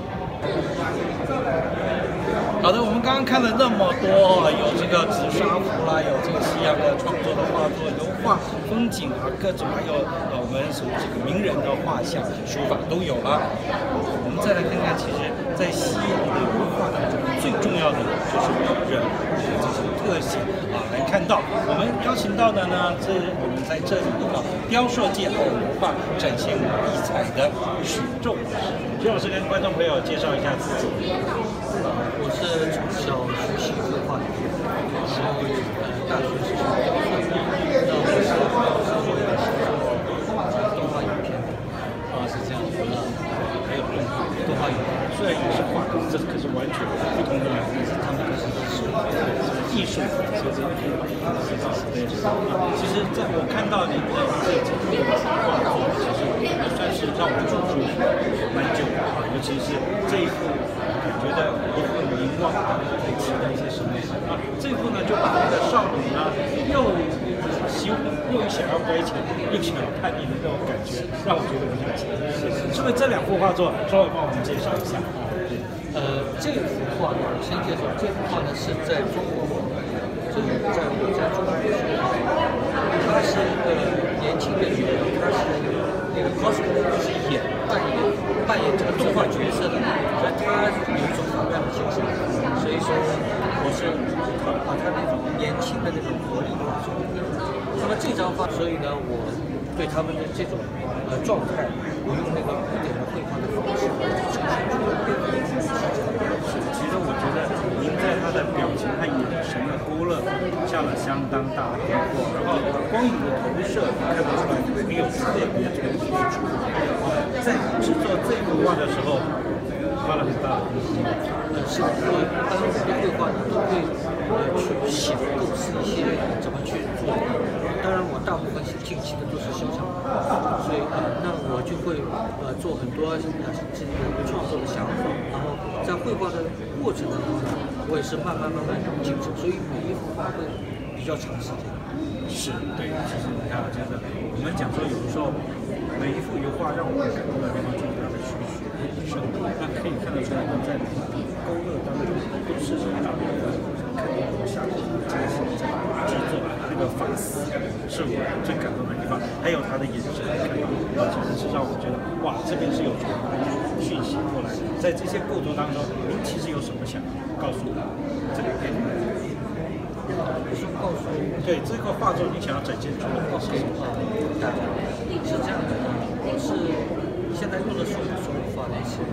Speaker 2: 好的，我们刚刚看了那么多，有这个紫砂壶啦，有这个西洋的创作的画作、油画、风景啊，各种，还有呃我们所这个名人的画像、书法都有了。我们再来看看，其实，在西洋的文化当中，最重要的就是人的这些特性啊，来看到我们邀请到的呢，这我们在这里的雕塑界和文化展现异彩的许仲老师。许老师跟观众朋友介绍一下自己。
Speaker 18: 我是从小学习绘画，然后呃大学是学雕塑，到后来是我也是做动画影片的，啊是这样子的，还有动画动画影片，
Speaker 2: 虽然也是画，可是这可是完全不同的两个字，他们都是艺术，艺术，所以这个是是是对。其实在我看到你的这几个画作，其实也算是让我注目蛮久的啊，尤其是这一幅。觉得一副凝望，可以期待一些什么啊？这幅呢，就把那个少女呢，又希又想要归情，又想要叛逆的那种感觉，让我觉得比较亲切。是不是这两幅画作稍微帮我们介绍一下？
Speaker 18: 呃，这幅画呢，我先介绍，这幅画呢是在中国，就是在我在中国学的，她是一个年轻的女人，她是那个 cosplay， 就是演扮演扮演这个动画角色的，所以她有一种不一样的精神，所以说我是把她那种年轻的那种活力画出来。那么这张画，所以呢，我对他们的这种呃状态，我用那个古典的绘画的方式来呈现出来。
Speaker 2: 其实我觉得您在他的表情和眼神的勾勒下了相当大的功夫，然后光影的投射看得出来很有特别的基础。在制作这幅画的时候，花了很大的功夫。
Speaker 18: 呃，是的，因为一般我们的绘画呢都会呃去想构思一些怎么去做。当然，我大部分近期的都是肖像画，所以呃，那我就会呃做很多呃自己的创作的想法，然后在绘画的过程当中呢，我也是慢慢慢慢进程，所以每一幅画会比较长时间。
Speaker 2: 是对，其实你看，真的，我们讲说有的时候每一幅油画让我们感动的地方就是它的栩栩如生，那可以看得出来，在每一勾勒当中都是大部分看到我下功夫精心在制作那个发丝，是我最感动的地方，还有他的眼神看到，其实是让我觉得哇，这边是有传达讯息过来，在这些构图当中，您其实有什么想告诉这个电影？
Speaker 18: 是告诉
Speaker 2: 对这个画作你想要展现出来的是什么？
Speaker 18: 大家是这样的，我是现在用的是手法的是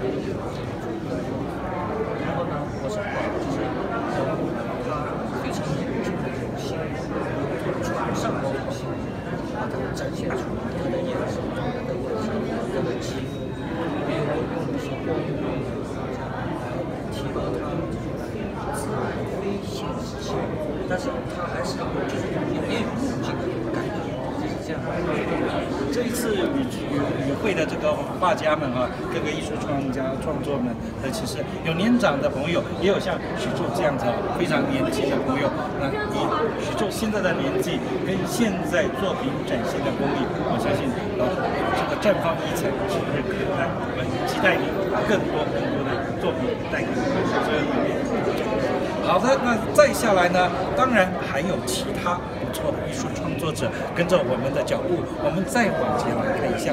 Speaker 18: 然后呢，我是把就是人物他非常冷静的这种心，从上的这种心，把它展现出来，他的眼神，他的眼神，他的肌肤，比如我用的是光晕这样来提高他这种自然非现实性。但是它还是就是有点有梦境的感觉，就是这样。
Speaker 2: 这一次与与与会的这个画家们啊，各个艺术创家创作们，呃，其实有年长的朋友，也有像许仲这样子非常年轻的朋友。那以许仲现在的年纪跟现在作品展现的功力，我相信呃这个绽放异彩指日可待。我们期待你更多更多的作品带给我们所有的。好的，那再下来呢，当然还有其他不错的艺术创作者跟着我们的脚步，我们再往前来看一下。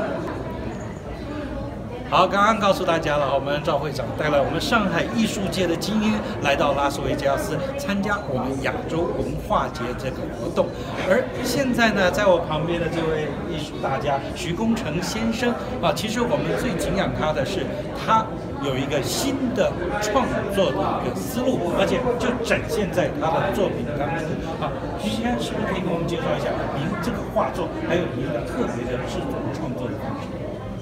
Speaker 2: 好，刚刚告诉大家了，我们赵会长带了我们上海艺术界的精英来到拉斯维加斯参加我们亚洲文化节这个活动。而现在呢，在我旁边的这位艺术大家徐功成先生啊，其实我们最敬仰他的是他有一个新的创作的一个思路，而且就展现在他的作品当中啊。徐先生是不是可以跟我们介绍一下您这个画作，还有您的特别的制作创作的方式？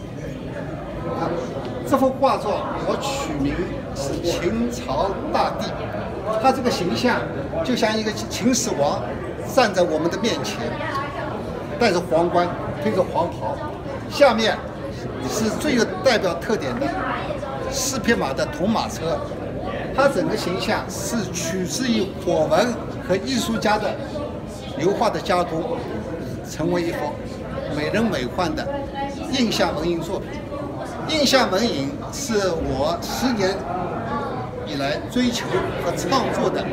Speaker 19: 这幅画作我取名是秦朝大帝，他这个形象就像一个秦始皇站在我们的面前，戴着皇冠，推着黄袍，下面是最有代表特点的四匹马的铜马车。它整个形象是取自于我们和艺术家的油画的加工，成为一幅美轮美奂的印象文印作品。 印象文影是我十年以来追求和创作的。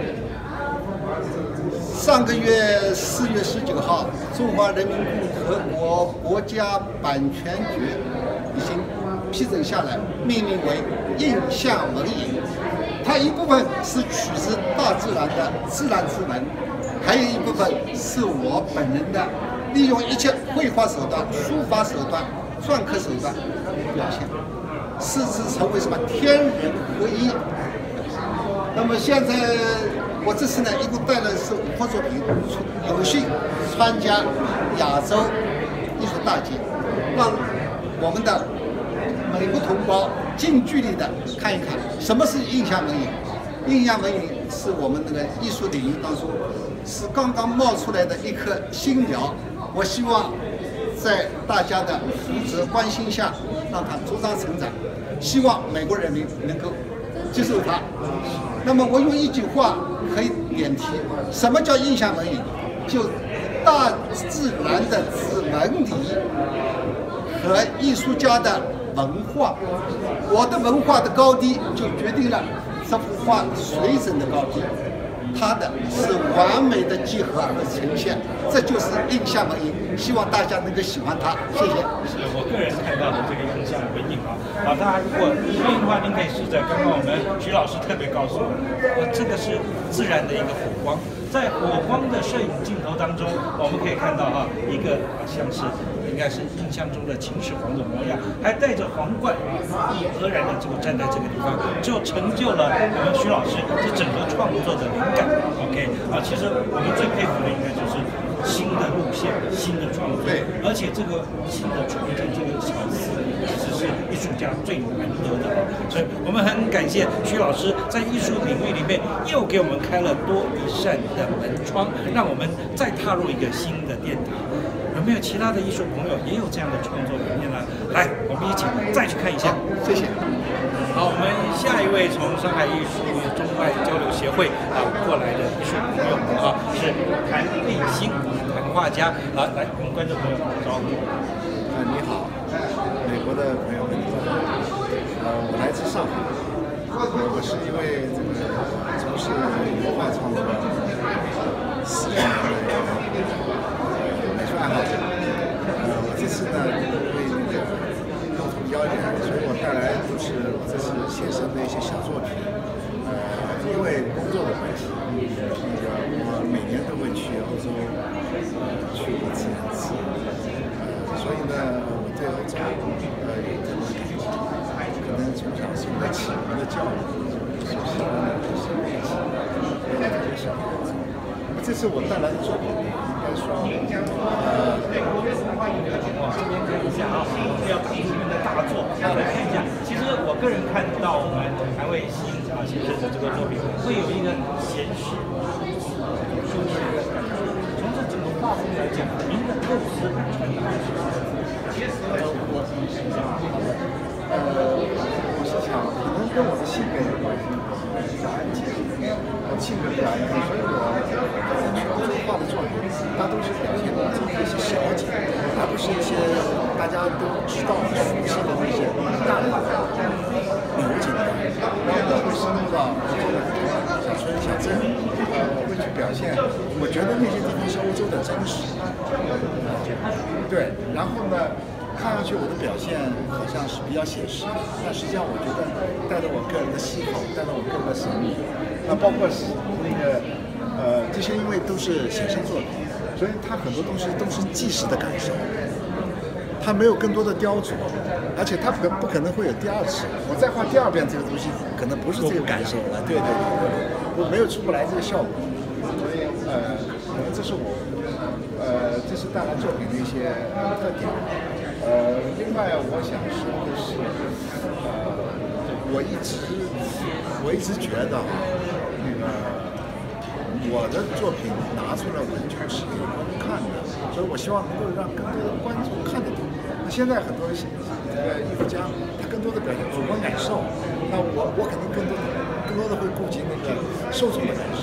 Speaker 19: 上个月四月十九号，中华人民共和国国家版权局已经批准下来，命名为印象文影。它一部分是取自大自然的自然之文，还有一部分是我本人的利用一切绘画手段、书法手段、篆刻手段表现，使之成为什么天人合一。那么现在我这次呢，一共带了是五幅作品，有幸参加亚洲艺术大节，让我们的美国同胞近距离的看一看什么是印象文影。印象文影是我们那个艺术领域当中是刚刚冒出来的一棵新苗，我希望在大家的扶持关心下，让它茁壮成长，希望美国人民能够接受它。那么我用一句话可以点题：什么叫印象文影？就大自然的自文理和艺术家的文化，我的文化的高低就决定了这幅画水准的高低。它的是完美的结合和呈现，这就是印象文影。希望大家能够喜欢它，谢谢。
Speaker 2: 是我个人看到的这个印象文影啊，啊，大家如果愿意的话，您可以试着。刚刚我们徐老师特别告诉我，呃，这个是自然的一个火光，在火光的摄影镜头当中，我们可以看到哈、啊，一个像是应该是印象中的秦始皇的模样，还戴着皇冠啊，毅然然的这个站在这个地方，就成就了我们徐老师这整个创作的灵感。OK 啊，其实我们最佩服的应该就是新的路线、新的创作，而且这个新的创建这个巧思，其实是艺术家最难得的。所以我们很感谢徐老师在艺术领域里面又给我们开了多一扇的门窗，让我们再踏入一个新的殿堂。有没有其他的艺术朋友也有这样的创作理念呢？来，我们一起再去看一下。
Speaker 19: 谢谢。
Speaker 2: 好，我们下一位从上海艺术中外交流协会啊过来的艺术朋友啊，是谭立新，谭画家啊，来跟观众朋友打招呼。
Speaker 20: 啊，你好，美国的朋友们，呃，我来自上海，我是一位这个从事油画创作四十年的美术爱好者。呃，我这次呢，因为那个共同邀请，所以我带来都是我这次写生的一些小作品。呃，因为工作的关系，那个我每年都会去欧洲，呃，去一次两次。呃，所以呢，我对欧洲呃有特别感情，可能从小受的启蒙的教育，所喜欢的就是乐器，我也特别喜欢欧洲。这次我带来的作品，应该说，呃，
Speaker 2: 哇，这边看一下啊，要打出的大作，来看一下。其实我个人看到我们谭卫星啊先生的这个作品，会有一个闲适、舒适的感觉。从这整个画风来讲，您的构思传达的是什么？
Speaker 20: 呃，我呃，我是想，可能跟我的性格有关系，我比较安静，我性格比较安静，所以我全欧洲画的作品，它都是表现欧洲的一些小景，而不是一些大家都知道的熟悉的那些大的旅游景观。然后我会深入到欧洲的小村小镇，呃，我会去表现，我觉得那些地方是欧洲的真实。对，然后呢？看上去我的表现好像是比较写实，但实际上我觉得带着我个人的喜好，带着我个人的神秘，那包括是那个呃这些，因为都是写生作品，所以它很多东西都是即时的感受，它没有更多的雕琢，而且它不不可能会有第二次，我再画第二遍这个东西，可能不是这个感受了，对对对对，我没有出不来这个效果，所以呃可能这是我呃这是带来作品的一些特点。呃，另外我想说的是，呃，我一直我一直觉得啊，那个我的作品拿出来完全是给观众看的，所以我希望能够让更多的观众看得懂。那现在很多这个艺术家，他更多的表现主观感受，那我我肯定更多的更多的会顾及那个受众的感受。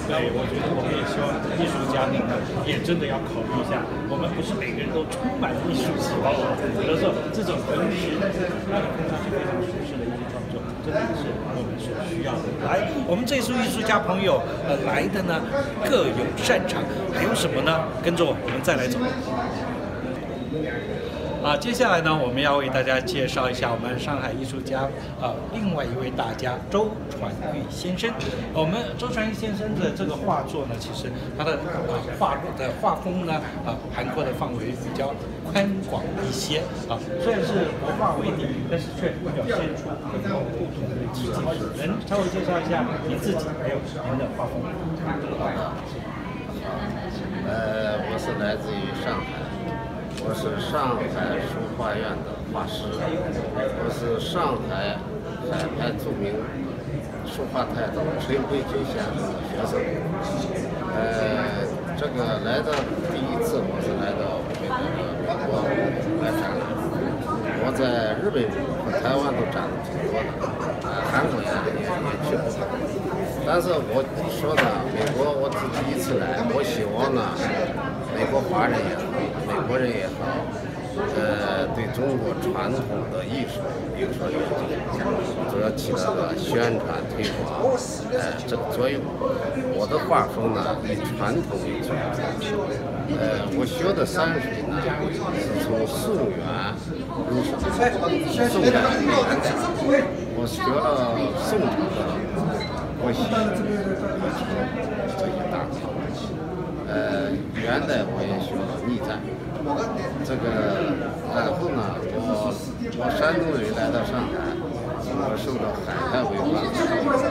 Speaker 2: 对，我觉得我们也希望艺术家您呢，也真的要考虑一下，我们不是每个人都充满艺术细胞啊，有的时候这种平时让你看上去非常舒适的艺术创作，真的是我们所需要的。来，我们这一组艺术家朋友呃来的呢各有擅长，还有什么呢？跟着我们再来走。啊，接下来呢，我们要为大家介绍一下我们上海艺术家呃另外一位大家周传玉先生。我们周传玉先生的这个画作呢，其实他的呃画的画风呢，呃涵括的范围比较宽广一些啊。虽然是国画为底，但是却表现出很多不同的气质。能稍微介绍一下你自己还有您的画风？
Speaker 21: 呃，我是来自于上海。我是上海书画院的画师，我是上海海派著名书画泰斗陈慧君先生的学生。呃，这个来的第一次我是来到美国来展览，我在日本和台湾都展的挺多的，呃，韩国也也也去过。但是我说呢，美国我是第一次来，我希望呢，美国华人也好，美国人也好，呃，对中国传统的艺术有所了解，主要起到了宣传推广，呃，这个作用。我的画风呢，以传统为主，呃，我学的山水呢，是从宋元入手，宋代，我学了宋朝的。我喜欢这些大草，呃，元代我也学了逆战，这个然后呢，我我山东人来到上海，我受到海派文化的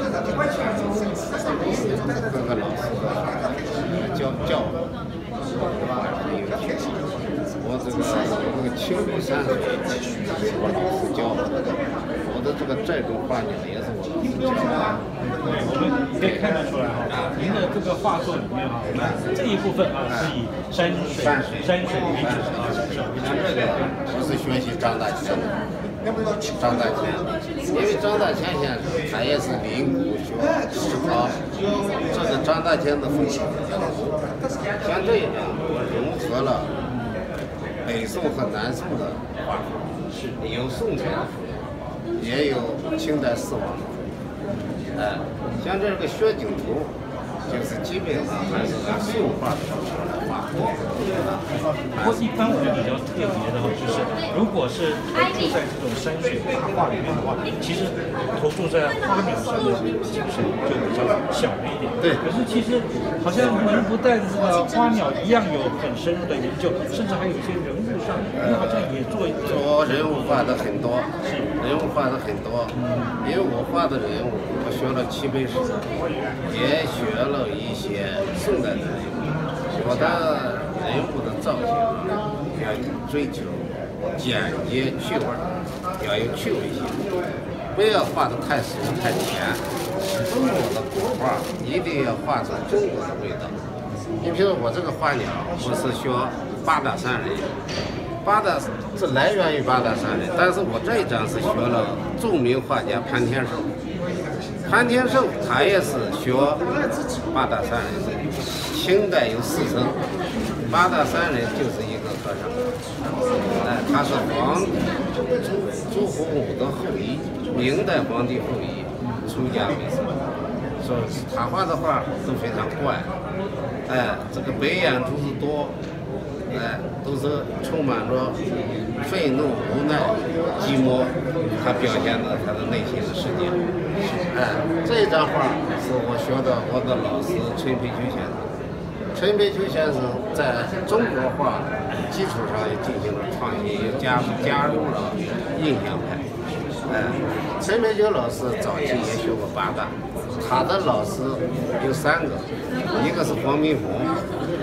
Speaker 21: 各个老师的教教我，还是很有趣。我这个这个青绿山水是我老师教我的，我的这个寨中画鸟也是我老师教的。
Speaker 2: 对，我们可以看得出来哈，您的这个画作里面哈，我们这一部分啊是以山水山水山水为主啊，
Speaker 21: 像这个我是学习张大千的，张大千，因为张大千先生他也是临古学史啊，这个张大千的风格比较多。像这一张，我融合了北宋和南宋的画风，有宋朝的风格，也有清代四王的风格。哎，像这个雪景图，就是基本上还是按宋画的方式来画。
Speaker 2: 不过一般我们比较特别的话，就是如果是投注在这种山水大画里面的话，其实投注在花鸟上的精神就比较小了一点。
Speaker 21: 对。
Speaker 2: 可是其实好像您不但这个花鸟一样有很深入的研究，甚至还有一些人物上，您好像也做
Speaker 21: 做人物画的很多，人物画的很多。因为我画的人物，我学了齐碑史，也学了一些宋代的人物。我的人物的造型要追求简洁趣味，要有趣味性，不要画的太俗太甜。中国的国画一定要画出中国的味道。你比如说我这个花鸟，我是学八大山人，八大是来源于八大山人，但是我这一张是学了著名画家潘天寿。潘天寿他也是学八大山人。清代有四僧，八大山人就是一个和尚，哎，他是皇朱朱洪武的后裔，明代皇帝后裔，出家为僧，所以他画的画都非常怪，哎，这个白眼珠子多，哎，都是充满着愤怒、无奈、寂寞，他表现了他的内心的世界。哎，这张画是我学的我的老师陈培群先生。陈培群先生在中国画基础上也进行了创新，也加加入了印象派。哎，陈培群老师早期也学过八大，他的老师有三个，一个是黄宾虹，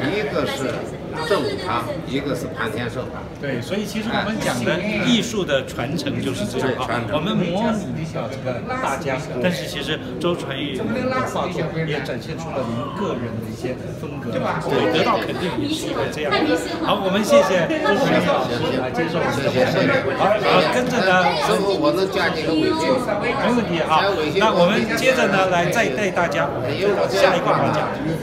Speaker 21: 一个是正武堂，一个是潘天寿。
Speaker 2: 对，所以其实我们讲的艺术的传承就是这样啊。我们模拟啊这个大家，但是其实周传义的画作也展现出了您个人的一些风格，对吧？对，得到肯定也是因为这样。好，我们谢谢周传义老师来接受我们的访问。好，好，跟着呢，
Speaker 21: 师傅，我能加几个尾句？
Speaker 2: 没问题啊。那我们接着呢，来再带大家下一个环节。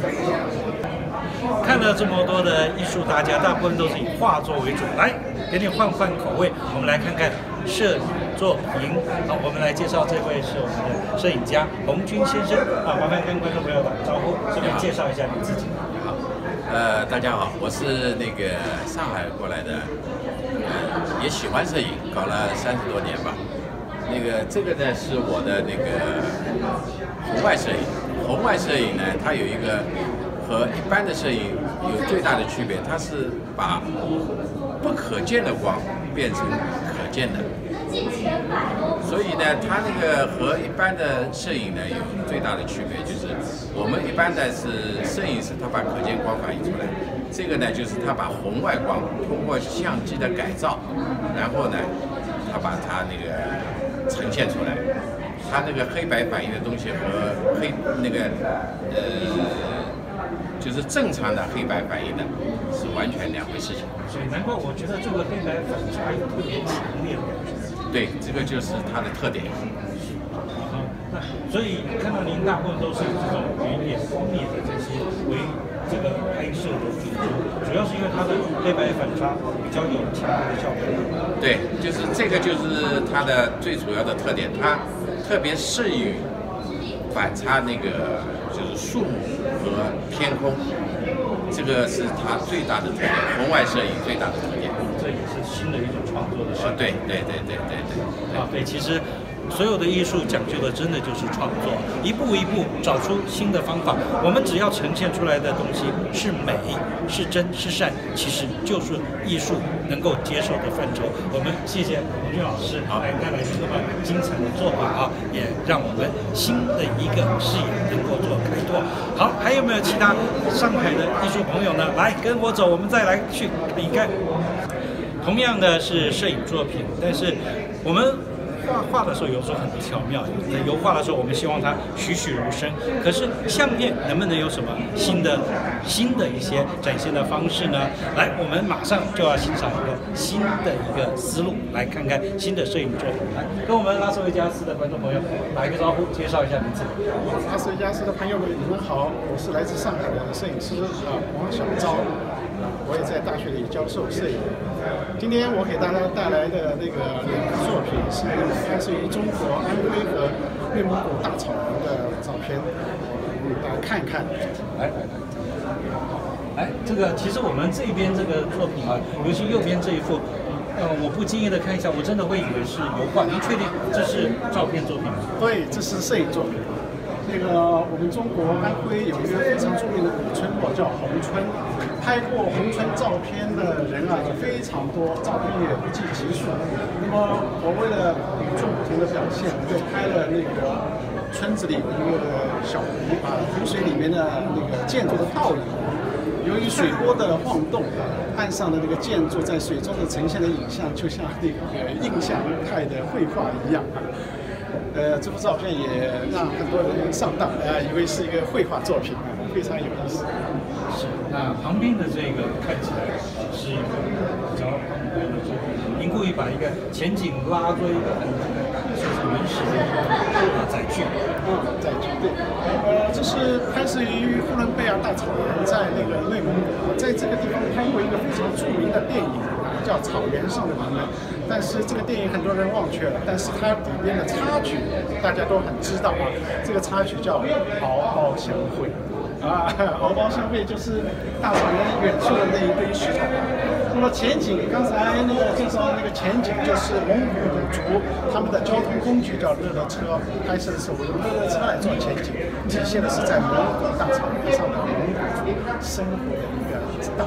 Speaker 2: 看了这么多的艺术大家，大部分都是以画作为主。来，给你换换口味，我们来看看摄影作品。好，我们来介绍这位是我们的摄影家洪军先生。啊，麻烦跟观众朋友打个招呼，顺便介绍一下你自己。
Speaker 1: 好，呃，大家好，我是那个上海过来的，呃，也喜欢摄影，搞了三十多年吧。那个这个呢是我的那个红外摄影，红外摄影呢，它有一个和一般的摄影有最大的区别，它是把不可见的光变成可见的，所以呢，它那个和一般的摄影呢有最大的区别，就是我们一般的是摄影师他把可见光反映出来，这个呢就是他把红外光通过相机的改造，然后呢，他把它那个呈现出来，它那个黑白反应的东西和黑那个呃。就是正常的黑白反应的，是完全两回事情。
Speaker 2: 所以难怪我觉得这个黑白反差有特别强烈的感觉。
Speaker 1: 对，这个就是它的特点。
Speaker 2: 啊，那所以看到您大部分都是以这种原野、荒野的这些为这个拍摄的主轴，主要是因为它的黑白反差比较有强烈的效果。
Speaker 1: 对，就是这个就是它的最主要的特点，它特别适于反差那个就是树木和天空，这个是它最大的特点，红外摄影最大的特点。
Speaker 2: 这也是新的一种创作的手法。
Speaker 1: 对对对对对对。
Speaker 2: 啊，对，其实所有的艺术讲究的真的就是创作，一步一步找出新的方法。我们只要呈现出来的东西是美、是真、是善，其实就是艺术能够接受的范畴。我们谢谢洪军老师来带来这么精彩的作品啊，也让我们新的一个视野能够做开拓。好，还有没有其他上海的艺术朋友呢？来跟我走，我们再来去看一看。同样的是摄影作品，但是我们画画的时候有时候很巧妙，油画的时候我们希望它栩栩如生，可是相片能不能有什么新的新的一些展现的方式呢？来，我们马上就要欣赏一个新的一个思路，来看看新的摄影作品。来，跟我们拉斯维加斯的观众朋友打一个招呼，介绍一下名字。
Speaker 22: 拉斯维加斯的朋友们，你们好，我是来自上海的摄影师啊王小昭。我也在大学里教授摄影。今天我给大家带来的那个两个作品是来自于中国安徽和内蒙古大草原的照片，我们大家看一看。
Speaker 2: 来来来，哎，这个其实我们这边这个作品啊，尤其右边这一幅，呃，我不经意的看一下，我真的会以为是油画。您确定这是照片作品吗？
Speaker 22: 对，这是摄影作品。那个我们中国安徽有一个非常著名的古村落叫宏村，拍过宏村照片的人啊非常多，照片也不计其数。那么我为了与众不同的表现，我就拍了那个村子里的一个小湖啊，湖水里面的那个建筑的倒影。由于水波的晃动，岸上的那个建筑在水中的呈现的影像，就像那个印象派的绘画一样。呃，这幅照片也让很多人上当，啊、呃，以为是一个绘画作品，非常有意思。
Speaker 2: 是，那旁边的这个看起来是一个比较旁边的作品，您故意把一个前景拉追的很就是原始的啊载具，
Speaker 22: 嗯，载具对，呃，这是拍摄于呼伦贝尔大草原，在那个内蒙古，在这个地方拍过一个非常著名的电影。叫《草原上的你们》，但是这个电影很多人忘却了，但是它里边的插曲大家都很知道啊。这个插曲叫《敖包相会》啊，敖包相会就是大草原远处的那一堆石头。那么前景，刚才那个介绍的那个前景就是蒙古部族他们的交通工具叫乐乐车，拍摄的时候我用乐乐车来做前景，体现的是在蒙古大草原上的蒙古族生活的一个大场景。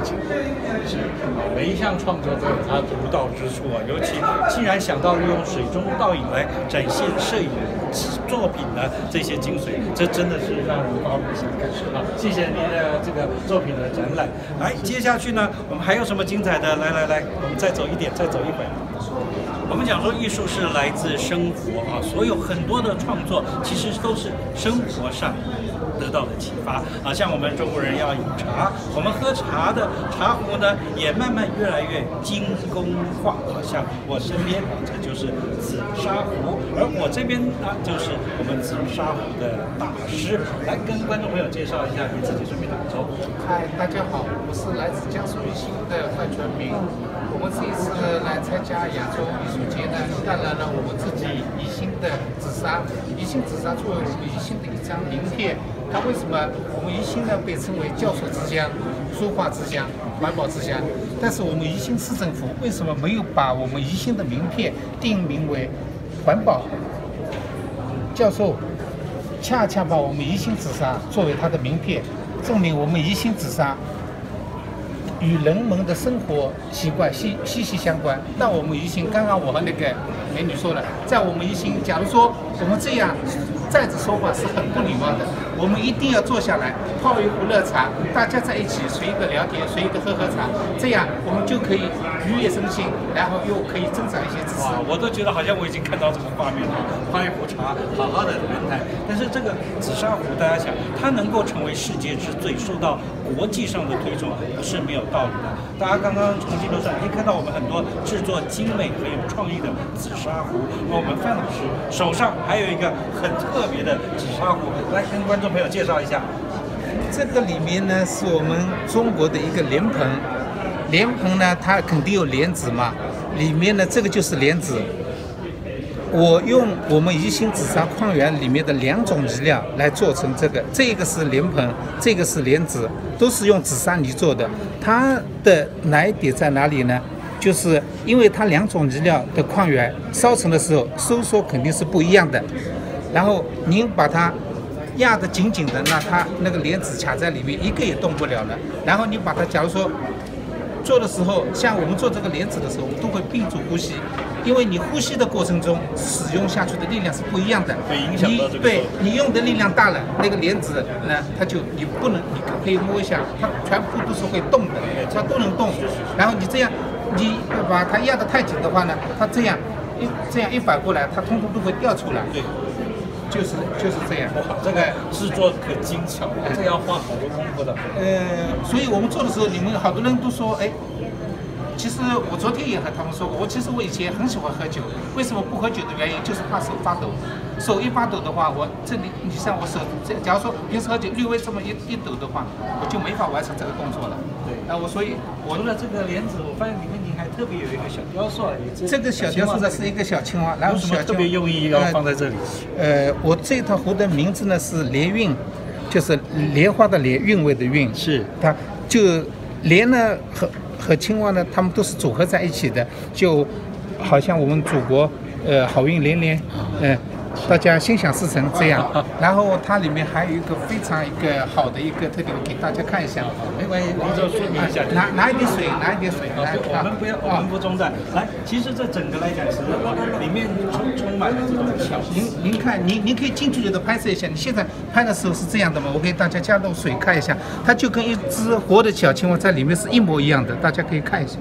Speaker 22: 情。
Speaker 2: 是，每一项创作都有它独到之处啊，尤其竟然想到利用水中倒影来展现摄影作品的这些精髓，这真的是让人刮目相看啊！谢谢您的这个作品的展览。来，接下去呢，我们还有什么精彩的？来来来，我们再走一点，再走一会。我们讲说艺术是来自生活啊，所有很多的创作其实都是生活上得到的启发啊。像我们中国人要饮茶，我们喝茶的茶壶呢也慢慢越来越精工化啊。像我身边啊，这就是紫砂壶，而我这边啊就是我们紫砂壶的大师。来跟观众朋友介绍一下你自己，顺便打个招呼。
Speaker 3: 嗨，大家好，我是来自江苏宜兴的范传明。我们这一次来参加亚洲艺术节呢，当然了，我们自己宜兴的紫砂，宜兴紫砂作为我们宜兴的一张名片。它为什么我们宜兴呢被称为教授之乡、书画之乡、环保之乡？但是我们宜兴市政府为什么没有把我们宜兴的名片定名为环保教授？恰恰把我们宜兴紫砂作为它的名片，证明我们宜兴紫砂与人们的生活习惯息息息相关。那我们宜兴，刚刚我和那个美女说了，在我们宜兴，假如说我们这样站着说话是很不礼貌的，我们一定要坐下来泡一壶热茶，大家在一起随一个聊天，随一个喝喝茶，这样我们就可以愉悦身心，然后又可以增长一些知识。
Speaker 2: 哇，我都觉得好像我已经看到这个画面了，泡一壶茶，好好的谈谈。但是这个紫砂壶，大家想，它能够成为世界之最，受到国际上的推崇，不是没有道理的。大家刚刚从镜头上可以看到我们很多制作精美、很有创意的紫砂壶。那我们范老师手上还有一个很特别的紫砂壶，来跟观众朋友介绍一下。
Speaker 3: 这个里面呢是我们中国的一个莲蓬，莲蓬呢它肯定有莲子嘛，里面呢这个就是莲子。我用我们宜兴紫砂矿源里面的两种泥料来做成这个，这个是莲蓬，这个是莲子，都是用紫砂泥做的。它的来点在哪里呢？就是因为它两种泥料的矿源烧成的时候收缩肯定是不一样的，然后您把它压得紧紧的，那它那个莲子卡在里面，一个也动不了了。然后你把它，假如说做的时候，像我们做这个莲子的时候，我们都会屏住呼吸，因为你呼吸的过程中使用下去的力量是不一样的。
Speaker 2: 会影响到这个。
Speaker 3: 对你用的力量大了，那个莲子呢，它就你不能，你可以摸一下，它全部都是会动的，它都能动。然后你这样，你把它压得太紧的话呢，它这样一这样一反过来，它通通都会掉出来。
Speaker 2: 对。
Speaker 3: 就是就是这样，
Speaker 2: 哇，这个制作可精巧了，这要花好多功夫的。
Speaker 3: 呃，所以我们做的时候，你们好多人都说，哎，其实我昨天也和他们说过，我其实我以前很喜欢喝酒，为什么不喝酒的原因就是怕手发抖，手一发抖的话，我这里你像我手，这假如说平时喝酒略微这么一一抖的话，我就没法完成这个动作了。
Speaker 2: 对，
Speaker 3: 那我所以，
Speaker 2: 我除了这个莲子，我发现里面您还特别有一个小雕塑，
Speaker 3: 这个小雕塑呢是一个小青蛙，然后
Speaker 2: 有什么特别用意要放在这里？
Speaker 3: 呃，我这套壶的名字呢是莲韵，就是莲花的莲，韵味的韵。
Speaker 2: 是，
Speaker 3: 它就莲呢和和青蛙呢，它们都是组合在一起的，就好像我们祖国呃好运连连，嗯、呃。大家心想事成这样，然后它里面还有一个非常一个好的一个特点，我给大家看一下。
Speaker 2: 没关系，您就说明一下。
Speaker 3: 拿拿一点水，拿一点水。来，
Speaker 2: 我们不要，我们不中断。来，其实这整个来讲是里面充充满了这种巧思。
Speaker 3: 您您看，您您可以近距离的拍摄一下。你现在拍的时候是这样的吗？我给大家加入水看一下，它就跟一只活的小青蛙在里面是一模一样的，大家可以看一下。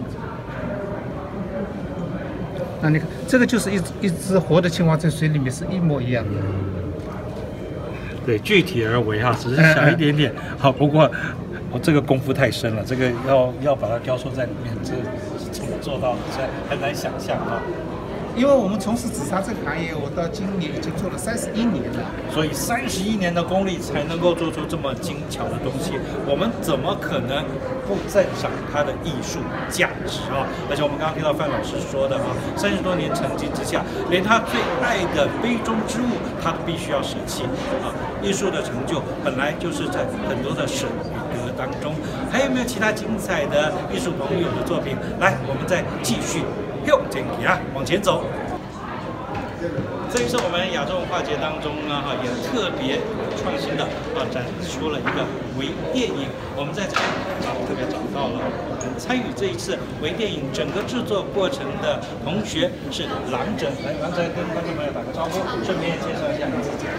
Speaker 3: 那你看，这个就是一一只活的青蛙在水里面是一模一样的。
Speaker 2: 对，具体而为哈，只是小一点点。好，不过我这个功夫太深了，这个要要把它雕塑在里面，这怎么做到？这很难想象啊。
Speaker 3: 因为我们从事紫砂这个行业，我到今年已经做了三十一年了，
Speaker 2: 所以三十一年的功力才能够做出这么精巧的东西。我们怎么可能不赞赏它的艺术价值啊？而且我们刚刚听到范老师说的啊，三十多年沉寂之下，连他最爱的杯中之物，他都必须要舍弃啊。艺术的成就本来就是在很多的舍与得当中。还有没有其他精彩的艺术朋友的作品？来，我们再继续。哟，这个啊，往前走。 这一次我们亚洲文化节当中呢，哈也特别创新的啊展出了一个微电影。我们在这里啊特别找到了参与这一次微电影整个制作过程的同学是郎哲，来，郎哲跟观众朋友打个招呼，顺便介绍一下你自己。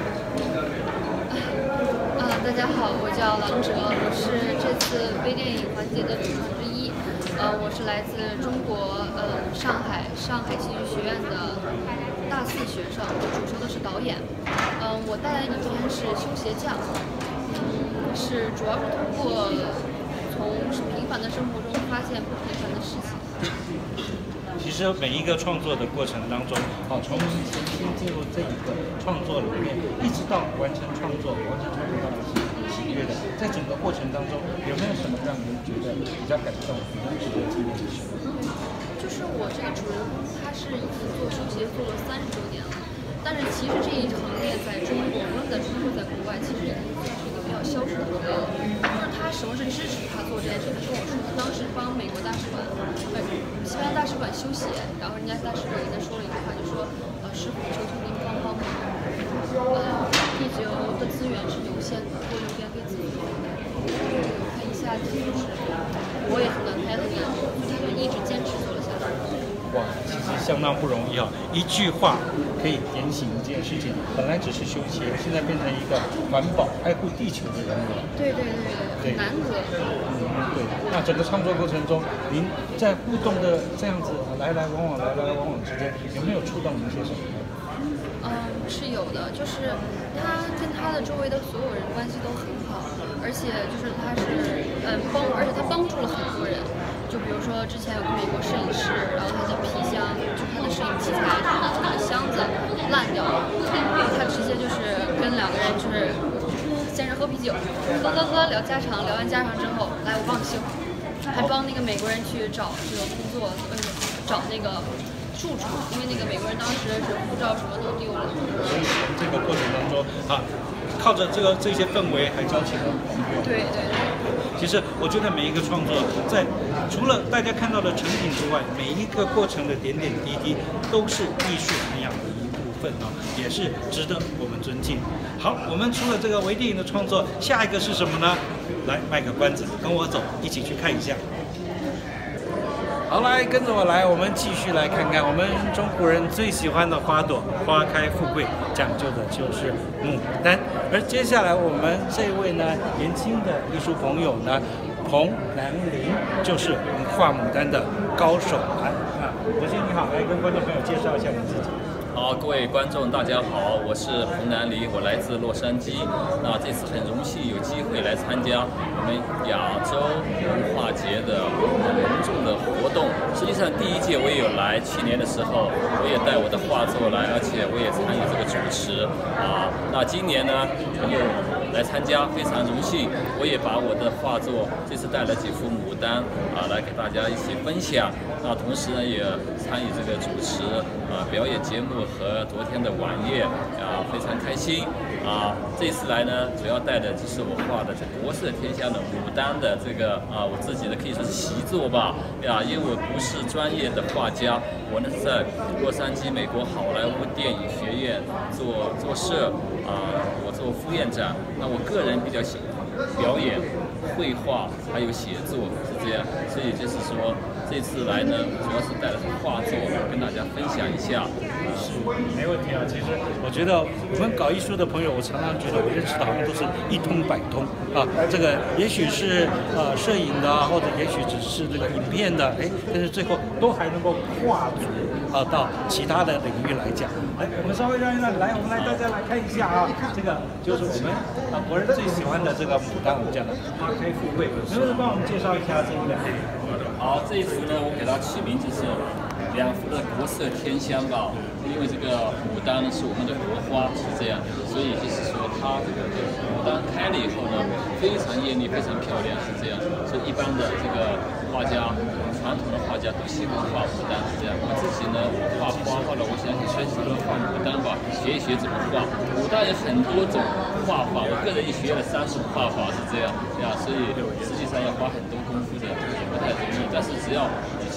Speaker 4: 啊，大家好，我叫郎哲，我是这次微电影环节的主创之一。呃，我是来自中国呃上海上海戏剧学院的大四学生，我主修的是导演。嗯、呃，我带来的影片是《修鞋匠》，嗯，是主要是通过从平凡的生活中发现不平凡的事情。
Speaker 2: 其实每一个创作的过程当中，好，从前期进入这一个创作里面，一直到完成创作，完成创作到是喜悦的。在整个过程当中，有没有什么让您觉得比较感动、比较值得纪念的事？
Speaker 4: 就是我这个主人公，他是已经做修鞋做了三十多年了，但是其实这一行业在中国，无论在中国在国外，其实已经算是一个比较消失的行业了。就是他什么是支持他做这件事？他跟我说，他当时帮美国大使馆，呃，西班牙大使馆修鞋，然后人家大使馆跟他说了一句话，就说，呃，师傅，求求您帮帮忙，呃，地球的资源是有限的，我有免费资源。他一下子就是，我也很难，他也很难受，他就一直坚持做了下来。
Speaker 2: 哇，其实相当不容易啊！一句话可以点醒一件事情，本来只是修鞋，现在变成一个环保、爱护地球的人了。
Speaker 4: 对对对对，很难得。
Speaker 2: 嗯，对。那整个创作过程中，您在互动的这样子来来往往、来来往往之间，有没有触动您些什么？
Speaker 4: 嗯，是有的，就是他跟他的周围的所有人关系都很好，而且就是他是嗯帮，而且他帮助了很多人。就比如说之前有个美国摄影师，然后他的皮箱，就是他的摄影器材，那个箱子烂掉了，他直接就是跟两个人就是先是喝啤酒，喝喝喝聊家常，聊完家常之后，来我帮你修，还帮那个美国人去找这个工作，呃，找那个住处，因为那个美国人当时是护照什么都丢了。
Speaker 2: 所以从这个过程当中啊，靠着这个这些氛围，还交起了朋友。
Speaker 4: 对对对。
Speaker 2: 其实我觉得每一个创作，在除了大家看到的成品之外，每一个过程的点点滴滴都是艺术涵养的一部分啊，也是值得我们尊敬。好，我们除了这个微电影的创作，下一个是什么呢？来卖个关子，跟我走，一起去看一下。好，来跟着我来，我们继续来看看我们中国人最喜欢的花朵，花开富贵，讲究的就是牡丹。而接下来我们这位呢，年轻的艺术朋友呢，彭南林，就是画牡丹的高手啊。啊，首先你好，来跟观众朋友介绍一下你自己。
Speaker 5: 好，各位观众，大家好，我是彭南黎，我来自洛杉矶。那这次很荣幸有机会来参加我们亚洲文化节的隆重的活动。实际上，第一届我也有来，去年的时候我也带我的画作来，而且我也参与这个主持啊。那今年呢，又来参加，非常荣幸。我也把我的画作这次带了几幅牡丹啊，来给大家一起分享。那同时呢，也参与这个主持啊表演节目。和昨天的晚宴啊，非常开心啊！这次来呢，主要带的就是我画的这国色天香的牡丹的这个啊，我自己的可以说是习作吧呀，因为我不是专业的画家，我呢是在洛杉矶美国好莱坞电影学院做做摄啊，我做副院长。那我个人比较喜欢表演、绘画还有写作是这样，所以就是说这次来呢，主要是带了画作跟大家分享一下。
Speaker 2: 是，没问题啊。其实我觉得我们搞艺术的朋友，我常常觉得我认识的好像都是一通百通啊。这个也许是呃摄影的，或者也许只是这个影片的，哎，但是最后都还能够跨足啊到其他的领域来讲。来，我们稍微让一让，来，我们来大家来看一下啊，这个就是我们啊国人最喜欢的这个牡丹，我们讲的花开富贵。能不能帮我们介绍一下这一个？
Speaker 5: 好，这一幅呢，我给它起名就是两幅的国色天香吧，因为这个牡丹呢是我们的国花，是这样，所以就是说它这个牡丹开了以后呢，非常艳丽，非常漂亮，是这样。所以一般的这个画家，传统的画家都喜欢画牡丹，是这样。我自己呢画花，后来我想去学习画牡丹吧，学一学怎么画。牡丹有很多种画法，我个人也学了三种画法，是这样呀，所以实际上要花很多功夫的，也不太容易。但是只要你去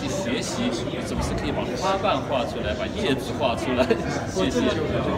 Speaker 5: 去学习，怎么是可以把花瓣画出来，把叶子画出来。谢谢。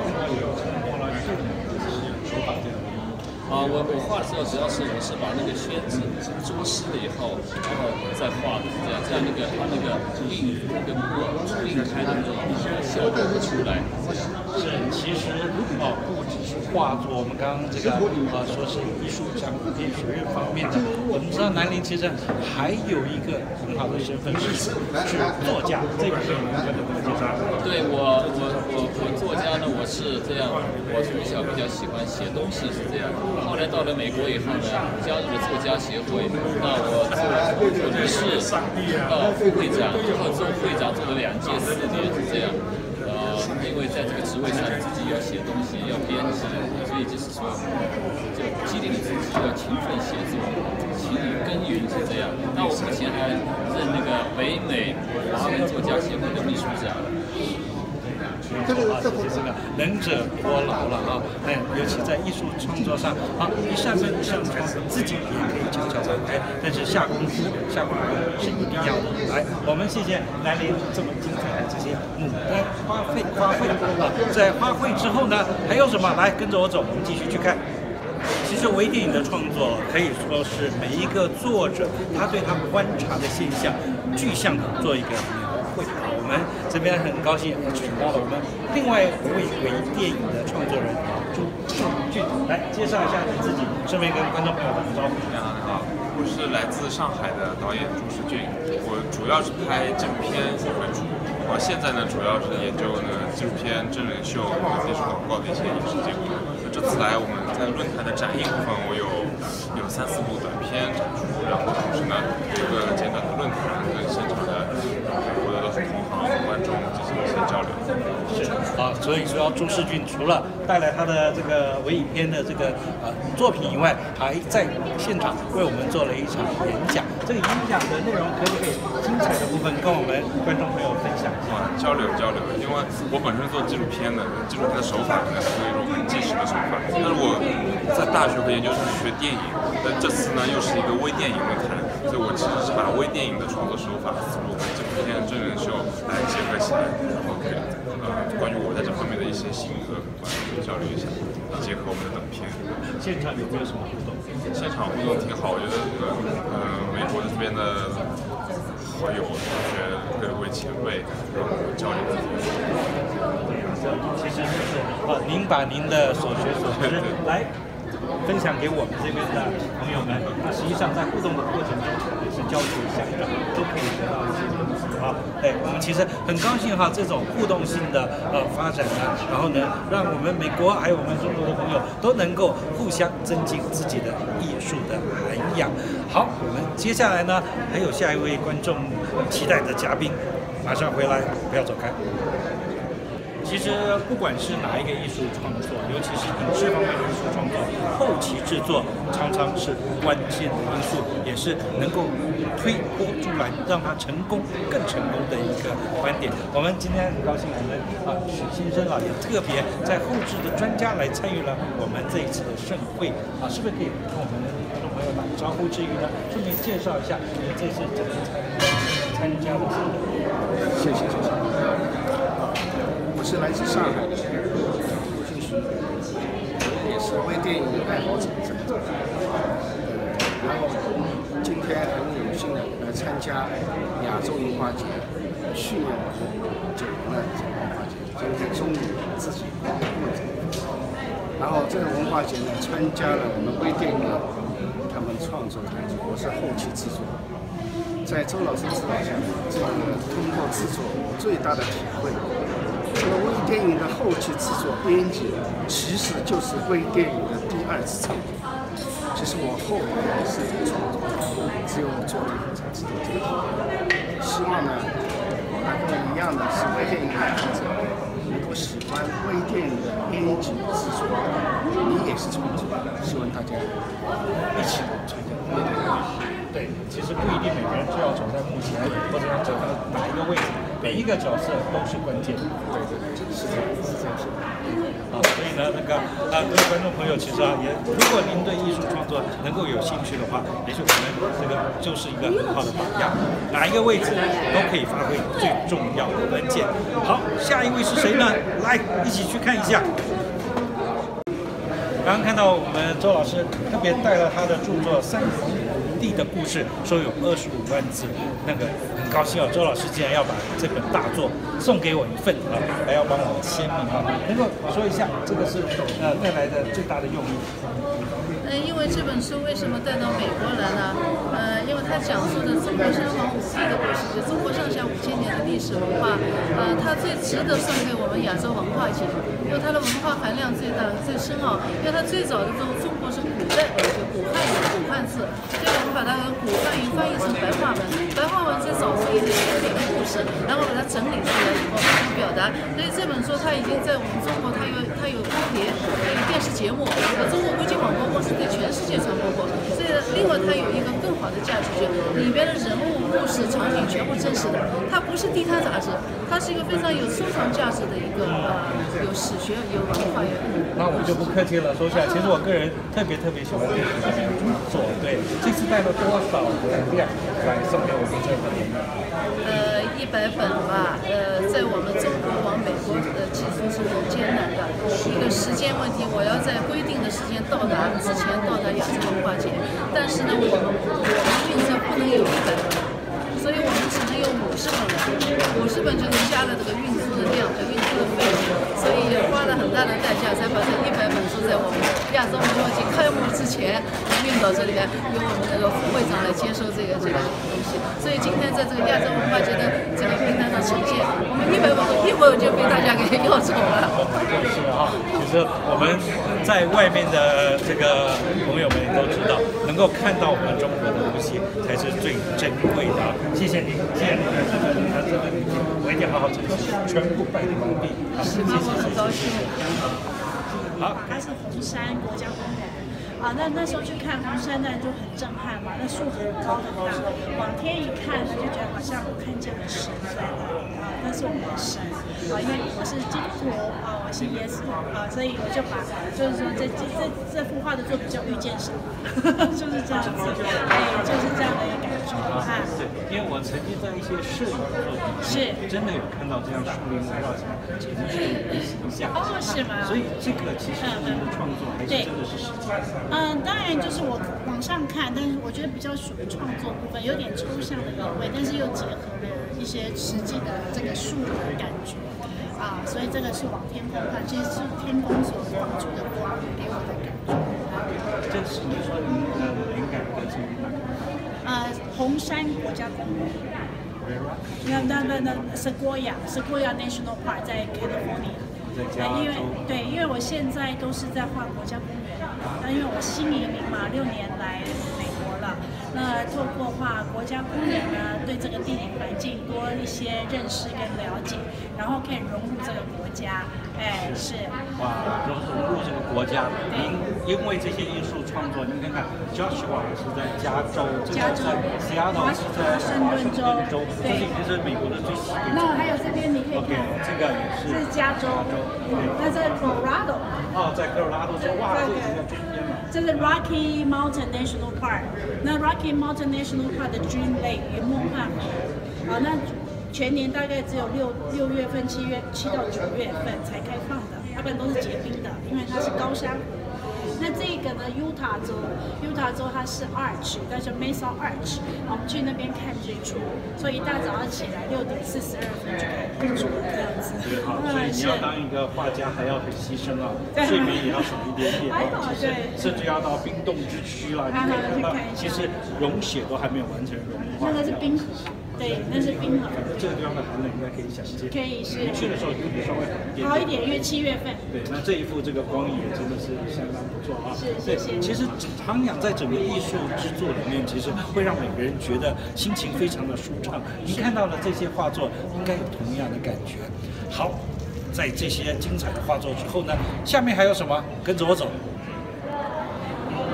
Speaker 5: 啊，我我画的时候，主要是我是把那个宣纸做湿了以后，然后再画的，这样这样那个它那个晕那个墨晕开的那种效果会出来。
Speaker 2: 是，其实哦，不只是画作，我们刚刚这个呃说是艺术像古典学院方面的，我们知道南宁其实还有一个很好的身份是是作家，这个是能跟我们介绍。
Speaker 5: 对我我我我作家呢，我是这样，我从小比较喜欢写东西是这样。后来到了美国以后呢，加入了作家协会，那我做理事到副会长，然后做会长做了两届四年是这样。呃，因为在这个职位上自己要写东西，要编辑，所以就是说，就激励你自己要勤奋写作，勤于耕耘是这样。那我目前还任那个北美华文作家协会的秘书长。
Speaker 2: 这个这个这个能者多劳了啊！那尤其在艺术创作上，啊，一扇门一扇窗，自己也可以悄悄打开，但是下功夫、下功夫是一定要的。来，我们谢谢南宁这么精彩的这些牡丹花卉花卉啊！在花卉之后呢，还有什么？来，跟着我走，我们继续去看。其实微电影的创作可以说是每一个作者他对他观察的现象具象的做一个描绘啊。我们这边很高兴请到了我们另外一位微电影的创作人朱世俊，来介绍一下你自己，顺便跟观众朋友打个招呼。
Speaker 6: 你好，你好，我是来自上海的导演朱世俊，我主要是拍纪录片为主，我现在呢主要是研究呢纪录片、真人秀和电视广告的一些影视结果。这次来我们在论坛的展映部分，我有有三四部短片展出，然后同时呢有一个简短的论坛，跟现场的我的同行观众进行一些交流。
Speaker 2: 是啊，所以说朱世俊除了带来他的这个微影片的这个呃作品以外，还在现场为我们做了一场演讲。这个演讲的内容可不可以精彩的部分跟我们观众朋友分享一下？
Speaker 6: 交流交流，因为我本身做纪录片的，纪录片的手法呢是一种很纪实的手法，但是我在大学和研究生学电影，但这次呢又是一个微电影论坛，所以我其实是把微电影的创作手法思路跟纪录片、真人秀来结合起来，然后给呃关于我在这方面的一些心得跟观众交流一下，结合我们的短片。
Speaker 2: 现场有没有什么互动？
Speaker 6: 现场互动挺好，我觉得呃美国这边的好友、同学、各位前辈，然后交流自己的生活。
Speaker 2: 其实就是啊，您把您的所学所知来分享给我们这边的朋友们，那实际上在互动的过程中也是交流相长，都可以得到一些东西啊。对，我们其实很高兴哈，这种互动性的呃发展呢，然后呢，让我们美国还有我们中国的朋友都能够互相增进自己的艺术的涵养。好，我们接下来呢还有下一位观众期待的嘉宾，马上回来，不要走开。其实不管是哪一个艺术创作，尤其是影视方面的艺术创作，后期制作常常是关键的因素，也是能够推波助澜，让它成功更成功的一个观点。我们今天很高兴，我们啊许先生啊也特别在后制的专家来参与了我们这一次的盛会啊，是不是可以跟我们的观众朋友打个招呼之余呢，顺便介绍一下您这次这个参加的？
Speaker 22: 谢谢谢谢。我是来自上海的陆俊旭，也是微电影的爱好者。然后今天很有幸的来参加亚洲文化节。去年我就就来这个文化节，今天终于自己报名了。然后这个文化节呢，参加了我们微电影的他们创作团队，我是后期制作。在周老师指导下，这个通过制作，我最大的体会。这个微电影的后期制作、编辑，其实就是微电影的第二次创作。其实我后来也是创作，只有做了以后才知道这个。希望呢，和跟我一样的是微电影爱好者，能够喜欢微电影的编辑制作，你也是创作，希望大家一起参加微电影。对，
Speaker 2: 对，其实不一定每个人就要走在幕前，或者要走到哪一个位置，每一个角色都是关键。对对对，是这样，是这样是。啊，所以呢，那个啊，各位观众朋友，其实啊，也如果您对艺术创作能够有兴趣的话，也许我们这个就是一个很好的榜样，哪一个位置都可以发挥最重要的关键。好，下一位是谁呢？来，一起去看一下。刚刚看到我们周老师特别带了他的著作《三皇五帝的故事》，说有二十五万字，那个很高兴哦，周老师竟然要把这本大作送给我一份啊，还要帮我签名啊，能够说一下这个是呃带来的最大的用意？
Speaker 7: 呃，因为这本书为什么带到美国来呢？呃，因为它讲述的中国三皇五帝的故事，就中国上下五千年的历史文化，呃，它最值得送给我们亚洲文化界，因为它的文化含量最大、最深奥。因为它最早的中中国是古代文学，古汉语、古汉字，所以我们把它的古汉语翻译成白话文，白话文再找出一点经典的故事，然后把它整理出来以后表达。所以这本书它已经在我们中国，它有它有光碟，它有电视节目，呃，中国国际广播公司对全世界传播过。所以另外它有一个更好的价值，就里边的人物、故事、场景全部真实的，它不是地摊杂志，它是一个非常有收藏价值的一个呃有史学、有文化、有。
Speaker 2: 那我就不客气了，说起来，其实我个人特别特别喜欢这本著作。对，这次带了多少量来送给我们这本？
Speaker 7: 呃，一百本吧。呃，在我们中国往美国的其实是很艰难的，一个时间问题，我要在规定的时间到达之前到达亚洲文化节，但是呢，我们我们运车不能有一百本，所以我们只能有五十本了。五十本就是加了这个运输的量和运输的费用，所以花了很大的代价才把这一百本书在我们亚洲文化节开幕之前运到这里边，由我们那个副会长来接收这个这个东西。所以今天在这个亚洲文化节的这个平台上呈现，我们一百本一会儿就被大家给要走了。
Speaker 2: 就是啊，其实我们在外面的这个朋友们也都知道，能够看到我们中国的东西才是最珍贵的。谢谢你，谢谢你的这个你的这个礼品，我一定好好珍惜，全部办理完毕。好，谢谢，
Speaker 7: 很高兴。
Speaker 2: 好，
Speaker 8: 它是红山国家公园。啊，那那时候去看红山呢，就很震撼嘛，那树很高很大，往天一看呢，就觉得好像我看见了神在那里啊，那是我们的神啊，因为我是基督徒啊，我信耶稣啊，所以我就把就是说这这这这幅画的作品叫遇见神，就是这样子，哎，就是这样的一个感觉啊。
Speaker 2: 对，因为我曾经在一些摄影作品
Speaker 8: 是
Speaker 2: 真的有看到这样树林围绕起来很沉静的形象。
Speaker 8: 哦，是吗？
Speaker 2: 所以这个其实是您的创作，还是真的是实际？
Speaker 8: 嗯，当然就是我往上看，但是我觉得比较属于创作部分，有点抽象的意味，但是又结合了一些实际的这个树的感觉啊，所以这个是往天空看，其实是天空所放出的光给我的感觉。
Speaker 2: 这是你说您的灵感来自于哪？
Speaker 8: 呃，红山国家公园。那那那那 Sequoia Sequoia National Park 在 California。因为对，因为我现在都是在画国家公园，那因为我新移民嘛，六年来美国了，那透过画国家公园呢，对这个地理环境多一些认识跟了解，然后可以融入这个国家，哎，是。
Speaker 2: 哇，融融入这个国家，您因为这些艺术创作，您看看 ，Joshua 是在加州，
Speaker 8: 加州，
Speaker 2: 西雅图是在
Speaker 8: 华盛顿州，
Speaker 2: 这已经是美国的最西边。
Speaker 8: 那还有这边你可以看，
Speaker 2: 这个也是。
Speaker 8: 这是加州。那在 Colorado
Speaker 2: 哦，在科罗拉多州，哇，这已经在中间了。
Speaker 8: 这是 Rocky Mountain National Park， 那 Rocky Mountain National Park 的 Dream Lake 云梦幻河，啊，那全年大概只有六六月份、七月七到九月份才开放的，要不然都是结冰的，因为它是高山湖。那这个呢 ，Utah 州 ，Utah 州它是 Arch， 但是 Mesa Arch， 我们去那边看日出，所以一大早上起来六点四十二分就看日出这样子。
Speaker 2: 好，所以你要当一个画家还要很牺牲啊，睡眠也要少一点点啊，其实甚至要到冰冻之区啦，你可以看到，其实溶血都还没有完成融化。
Speaker 8: 那个是冰河。对，那是冰河。
Speaker 2: 这个地方的寒冷应该可以想见。
Speaker 8: 可以是。
Speaker 2: 你去的时候有比稍微好一点。
Speaker 8: 好一点，因为七月份。
Speaker 2: 对，那这一幅这个光影真的是相当不错啊。
Speaker 8: 是，谢谢。
Speaker 2: 其实徜徉在整个艺术之作里面，其实会让每个人觉得心情非常的舒畅。您看到了这些画作，应该有同样的感觉。好，在这些精彩的画作之后呢，下面还有什么？跟着我走。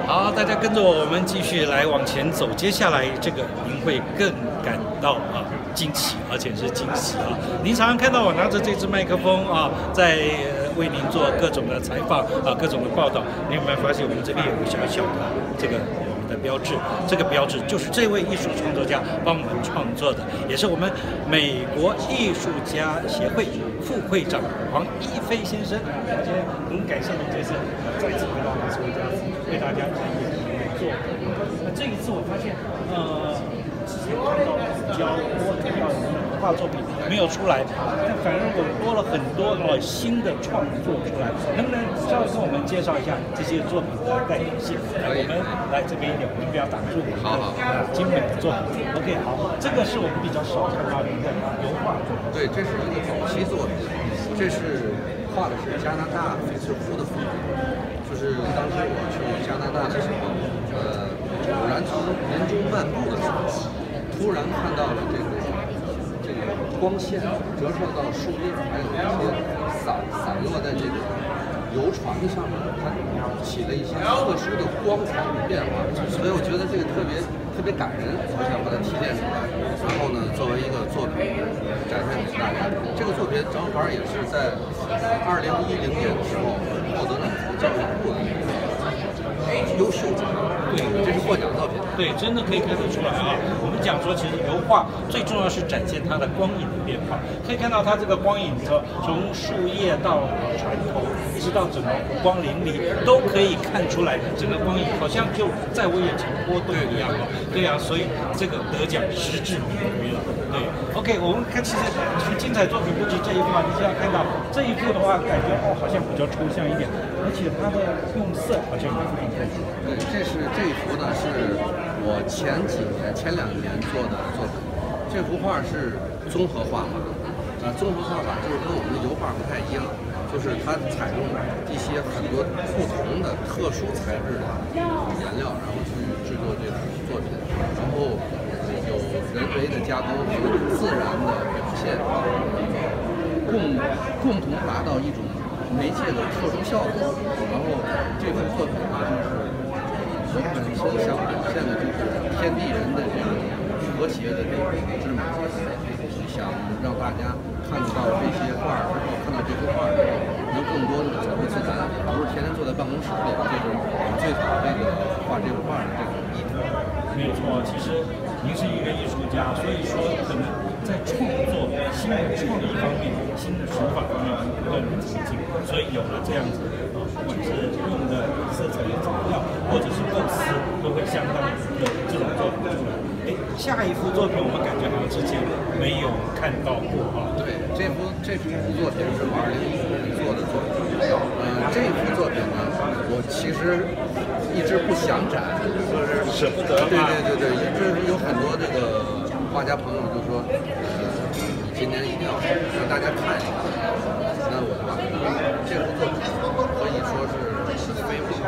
Speaker 2: 好，大家跟着我，我们继续来往前走。接下来这个您会更感到啊惊喜，而且是惊喜啊！您常常看到我拿着这支麦克风啊，在、呃、为您做各种的采访啊，各种的报道。你有没有发现我们这边有个小小的这个我们的标志？这个标志就是这位艺术创作家帮我们创作的，也是我们美国艺术家协会副会长黄一飞先生。今天很感谢您这次再次回到马斯维加斯，为大家展演作品。那这一次我发现，呃，之前看到比较多重要的文化作品没有出来，但反而我多了很多哦新的创作出来。能不能稍微跟我们介绍一下这些作品的代表性？来，我们来这边一点，我们不要挡住我们的啊精美的作品。OK， 好，这个是我们比较少看到您的油画作品。
Speaker 10: 对，这是一个早期作品，这是画的是加拿大翡翠湖的风景。就是当时我去加拿大的时候，呃，偶然从林中漫步的时候，突然看到了这个这个光线折射到树叶，还有一些散散落在这个游船上面，它起了一些特殊的光彩与变化，所以我觉得这个特别特别感人，我想把它提炼出来，然后呢，作为一个作品展现给大家。这个作品正好也是在二零一零年的时候获得了教育部的优秀奖，对，这是获奖作品。
Speaker 2: 对，真的可以看得出来啊。我们讲说，其实油画最重要是展现它的光影的变化。可以看到它这个光影从从树叶到船头，一直到整个湖光粼粼，都可以看出来整个光影好像就在我眼前波动一样。对啊，所以这个得奖实至名归了。对 ，OK， 我们看，其实精彩作品不止这一幅啊，你现在看到这一幅的话，感觉哦好像比较抽象一点，而且它的用色好像也非常特殊。
Speaker 10: 对，这是这一幅呢，是我前几年、前两年做的作品。这幅画是综合画法，啊，综合画法就是跟我们的油画不太一样，就是它采用一些很多不同的特殊材质的颜料，然后去制作这个作品，然后有人为的加工和自然的表现，共共同达到一种媒介的特殊效果。然后这幅作品呢，就是本身想表现的就是天地人的这种和谐的这种之美，想让大家看到这些画之后，看到这幅画之后，能更多的走入自然，不是天天坐在办公室里。这是我们最好这个画这幅画的这个意图。
Speaker 2: 没有错，其实您是一个艺术家，所以说可能在创作新的创意方面、新的手法方面不断的前进，所以有了这样子啊，不管是用的色彩的材料，或者是构思，都会相当的这种作品出来。哎，下一幅作品我们感觉好像之前没有看到过啊。
Speaker 10: 对，这幅这幅作品是我二零一五年做的作品。呃，这幅作品呢，我其实一直不想展，就是
Speaker 2: 舍不得。
Speaker 10: 对对对对，一直有很多这个画家朋友就说，呃，你今年一定要让大家看一看。那我就把这幅作品可以说是非常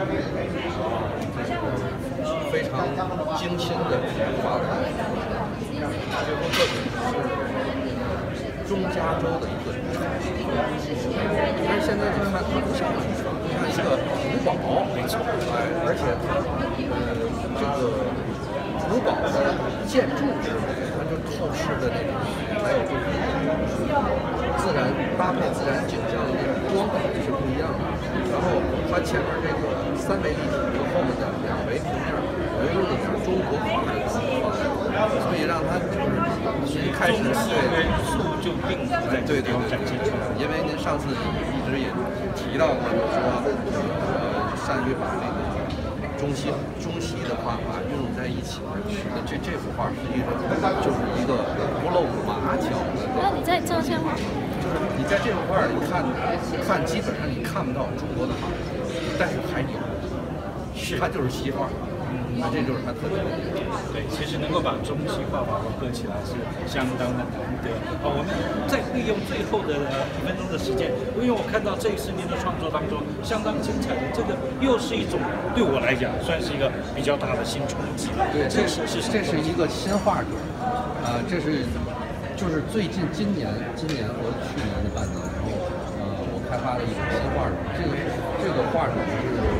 Speaker 10: 非常精心的画的。这幅作品是中加州的一个渔场，但是现在你看它不像渔场，它像一个古堡，没错，哎，而且它呃这个古堡的建筑之美，它就透视的那种，还有就是自然搭配自然景象的那种光感是不一样的。然后它前面这个三维立体和后面的两维平面，我用了点中国画的方法，所以让它就是一开始对
Speaker 2: 元素就并不在
Speaker 10: 对对对，因为您上次一直也提到过，就是说呃善于把这个中西中西的画法用在一起。那这这幅画实际上就是一个不露马脚的。
Speaker 12: 那你在照相吗？
Speaker 10: 就是你在这幅画里看看，基本上你看不到中国的画，但是还有，是它就是西画。那这就是它特点。
Speaker 2: 对，其实能够把中西画法融合起来是相当的难得。好，我们再利用最后的一分钟的时间，因为我看到这一十年的创作当中相当精彩的，这个又是一种对我来讲算是一个比较大的新冲击。
Speaker 10: 对，这是是这是一个新画种，啊、呃，这是就是最近今年今年和去年的半年，然后呃，我开发了一种新画种，这个这个画种是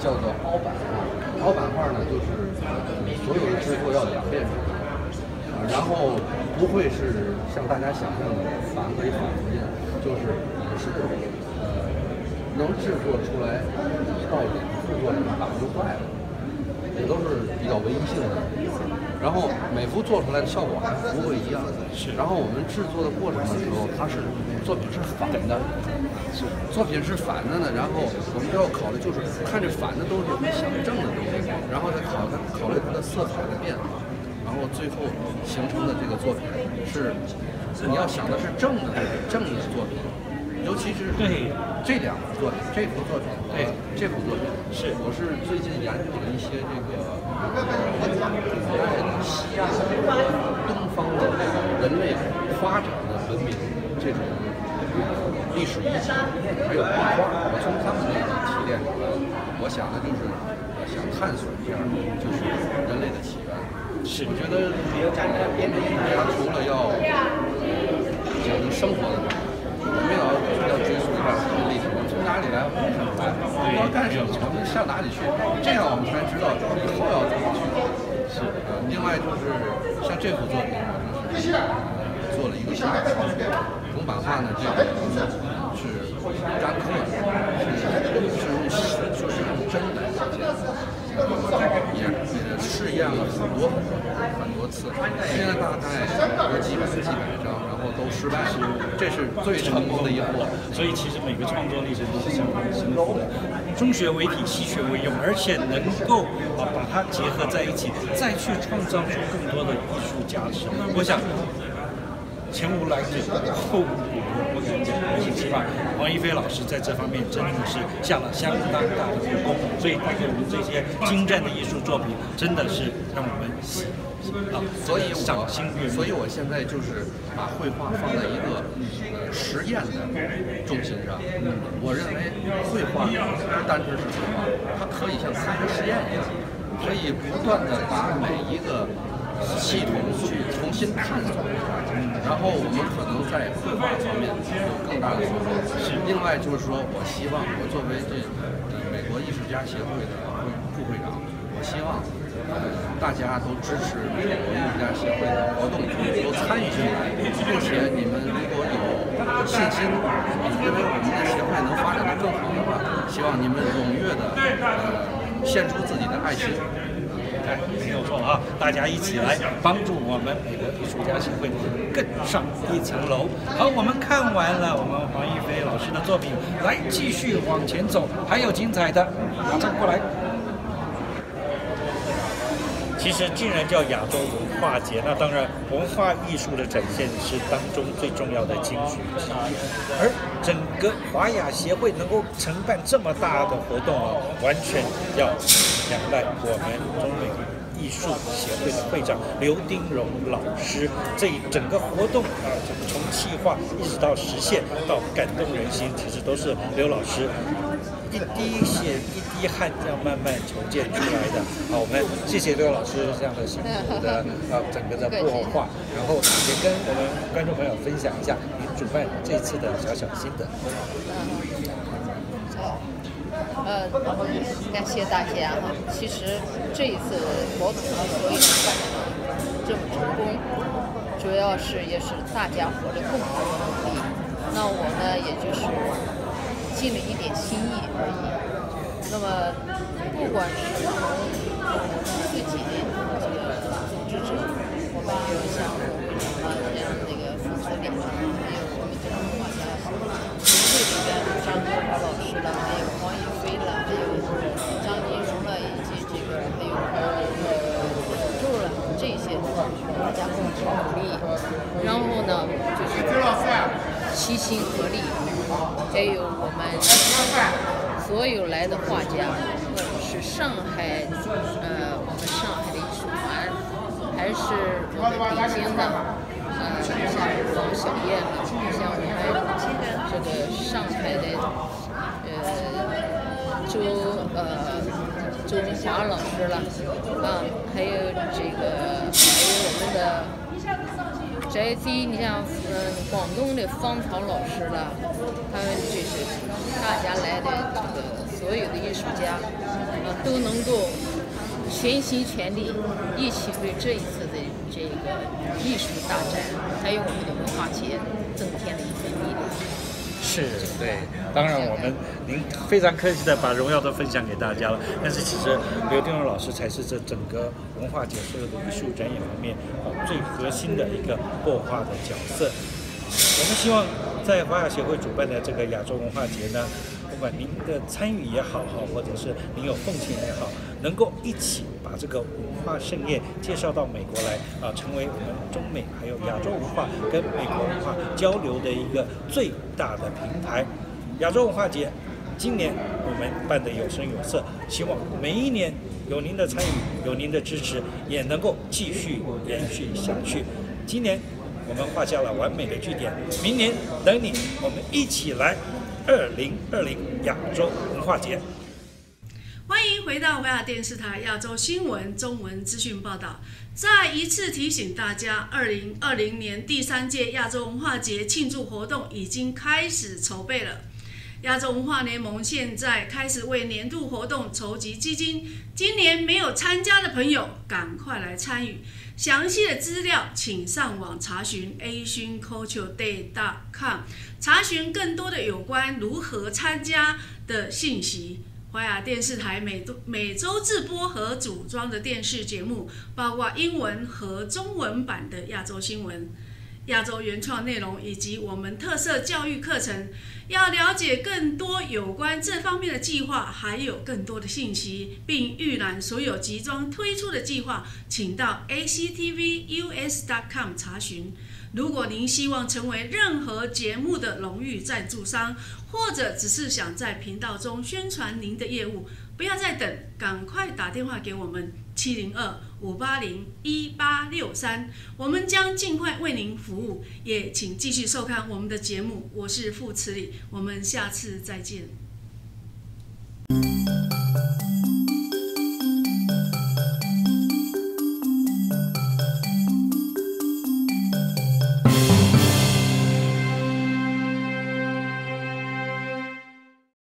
Speaker 10: 叫做凹版画。凹版画呢，就是所有的制作要两遍制作，然后不会是像大家想象的反可以反复印，就是也是呃能制作出来一到两幅作品版就坏了，也都是比较唯一性的。然后每幅做出来的效果还不会一样。是。然后我们制作的过程的时候，它是作品是反的。是。作品是反的呢，然后我们都要考虑，就是看这反的东西和想正的东西，然后再考它考虑它的色彩的变化，然后最后形成的这个作品是，你要想的是正的还是正的作品。尤其是对这两幅作品，这幅作品和这幅作品，是我是最近研究了一些这个古代的西亚、东方的这个人类发展的文明这种历史遗迹，还有绘画，我从他们那里提炼出来。我想的就是想探索一下，就是人类的起源。是，我觉得我们艺术家除了要讲究生活的。我们要要追溯一下我们历史，我们从哪里来，我们怎么来，我们要干什么，我们向哪里去，这样我们才知道以后要怎么去。是，呃，另外就是像这幅作品，我们是做了一个下册，铜版画呢，这个是粘刻，是是用就是用针来实现，也也试验了很多很多很多次，现在大概有几百几百张。都失败，这是最成功的一步。
Speaker 2: 所以其实每个创作历程都是相当辛苦的。中学为体，西学为用，而且能够啊把它结合在一起，再去创造出更多的艺术价值。我想前无来者，后无古人，我敢讲，我很希望王一飞老师在这方面真的是下了相当大的苦功，所以带给我们这些精湛的艺术作品，真的是让我们喜。啊，所以我
Speaker 10: 所以我现在就是把绘画放在一个呃实验的重心上。我认为绘画不单纯是绘画，它可以像科学实验一样，可以不断的把每一个系统去重新探索一下。然后我们可能在绘画方面有更大的收获。是，另外就是说我希望我作为这呃美国艺术家协会的副会长，我希望。大家都支持美国艺术家协会的活动，都参与进来，并且你们如果有信心，认为我们的协会能发展得更好的话，希望你们踊跃的呃献出自己的爱心。
Speaker 2: 哎，没有错啊！大家一起来帮助我们美国艺术家协会更上一层楼。好，我们看完了我们黄一飞老师的作品，来继续往前走，还有精彩的，马上过来。其实既然叫亚洲文化节，那当然文化艺术的展现是当中最重要的精髓之一。而整个华雅协会能够承办这么大的活动啊，完全要仰赖我们中美艺术协会的会长刘丁荣老师。这一整个活动啊，从企划一直到实现到感动人心，其实都是刘老师一滴血一滴汗这样慢慢筹建出来的。好，我们谢谢刘老师这样的辛苦的啊整个的擘画，然后也跟我们观众朋友分享一下您主办这次的小小心得。
Speaker 9: 呃，感谢大家哈。其实这一次活动之所以能办成这么成功，主要是也是大家伙的共同努力。那我呢，也就是尽了一点心意而已。那么，不管是从自己这个组织者，我们比如像啊像那个负责领导，还有我们这个画家协会里边张国华老师了，还有黄一飞了，还有张金荣了，以及这个还有呃周了，这些大家共同努力，然后呢就是齐心合力。还有我们所有来的画家，不管是上海，呃，我们上海的艺术团，还是我们北京的，呃，像王小燕了，像我们这个上海的，呃，周呃周文华老师了，啊，还有这个还有我们的。宅基，你像嗯广东的方潮老师了，他们这是大家来的这个所有的艺术家， 呃都能够全心全力一起为这一次的这个艺术大展，还有我们的文化节增添了一份力量。
Speaker 2: 是，对，当然我们您非常客气的把荣耀都分享给大家了，但是其实刘定荣老师才是这整个文化节所有的艺术展演方面啊最核心的一个擘画的角色。我们希望在华雅协会主办的这个亚洲文化节呢，不管您的参与也好，哈，或者是您有奉献也好，能够一起把这个文化盛宴介绍到美国来啊，成为我们中美还有亚洲文化跟美国文化交流的一个最大的平台。亚洲文化节今年我们办得有声有色，希望每一年有您的参与，有您的支持，也能够继续延续下去。今年我们画下了完美的句点，明年等你，我们一起来二零二零亚洲文化节。
Speaker 11: 欢迎回到华雅电视台亚洲新闻中文资讯报道。再一次提醒大家，二零二零年第三届亚洲文化节庆祝活动已经开始筹备了。亚洲文化联盟现在开始为年度活动筹集基金，今年没有参加的朋友赶快来参与。详细的资料请上网查询 asian culture day dot com， 查询更多的有关如何参加的信息。华雅电视台每每周制播和组装的电视节目，包括英文和中文版的亚洲新闻、亚洲原创内容以及我们特色教育课程。要了解更多有关这方面的计划，还有更多的信息，并预览所有即将推出的计划，请到 a c t v u s dot com 查询。如果您希望成为任何节目的荣誉赞助商，或者只是想在频道中宣传您的业务，不要再等，赶快打电话给我们七零二五八零一八六三，我们将尽快为您服务。也请继续收看我们的节目，我是傅慈理，我们下次再见。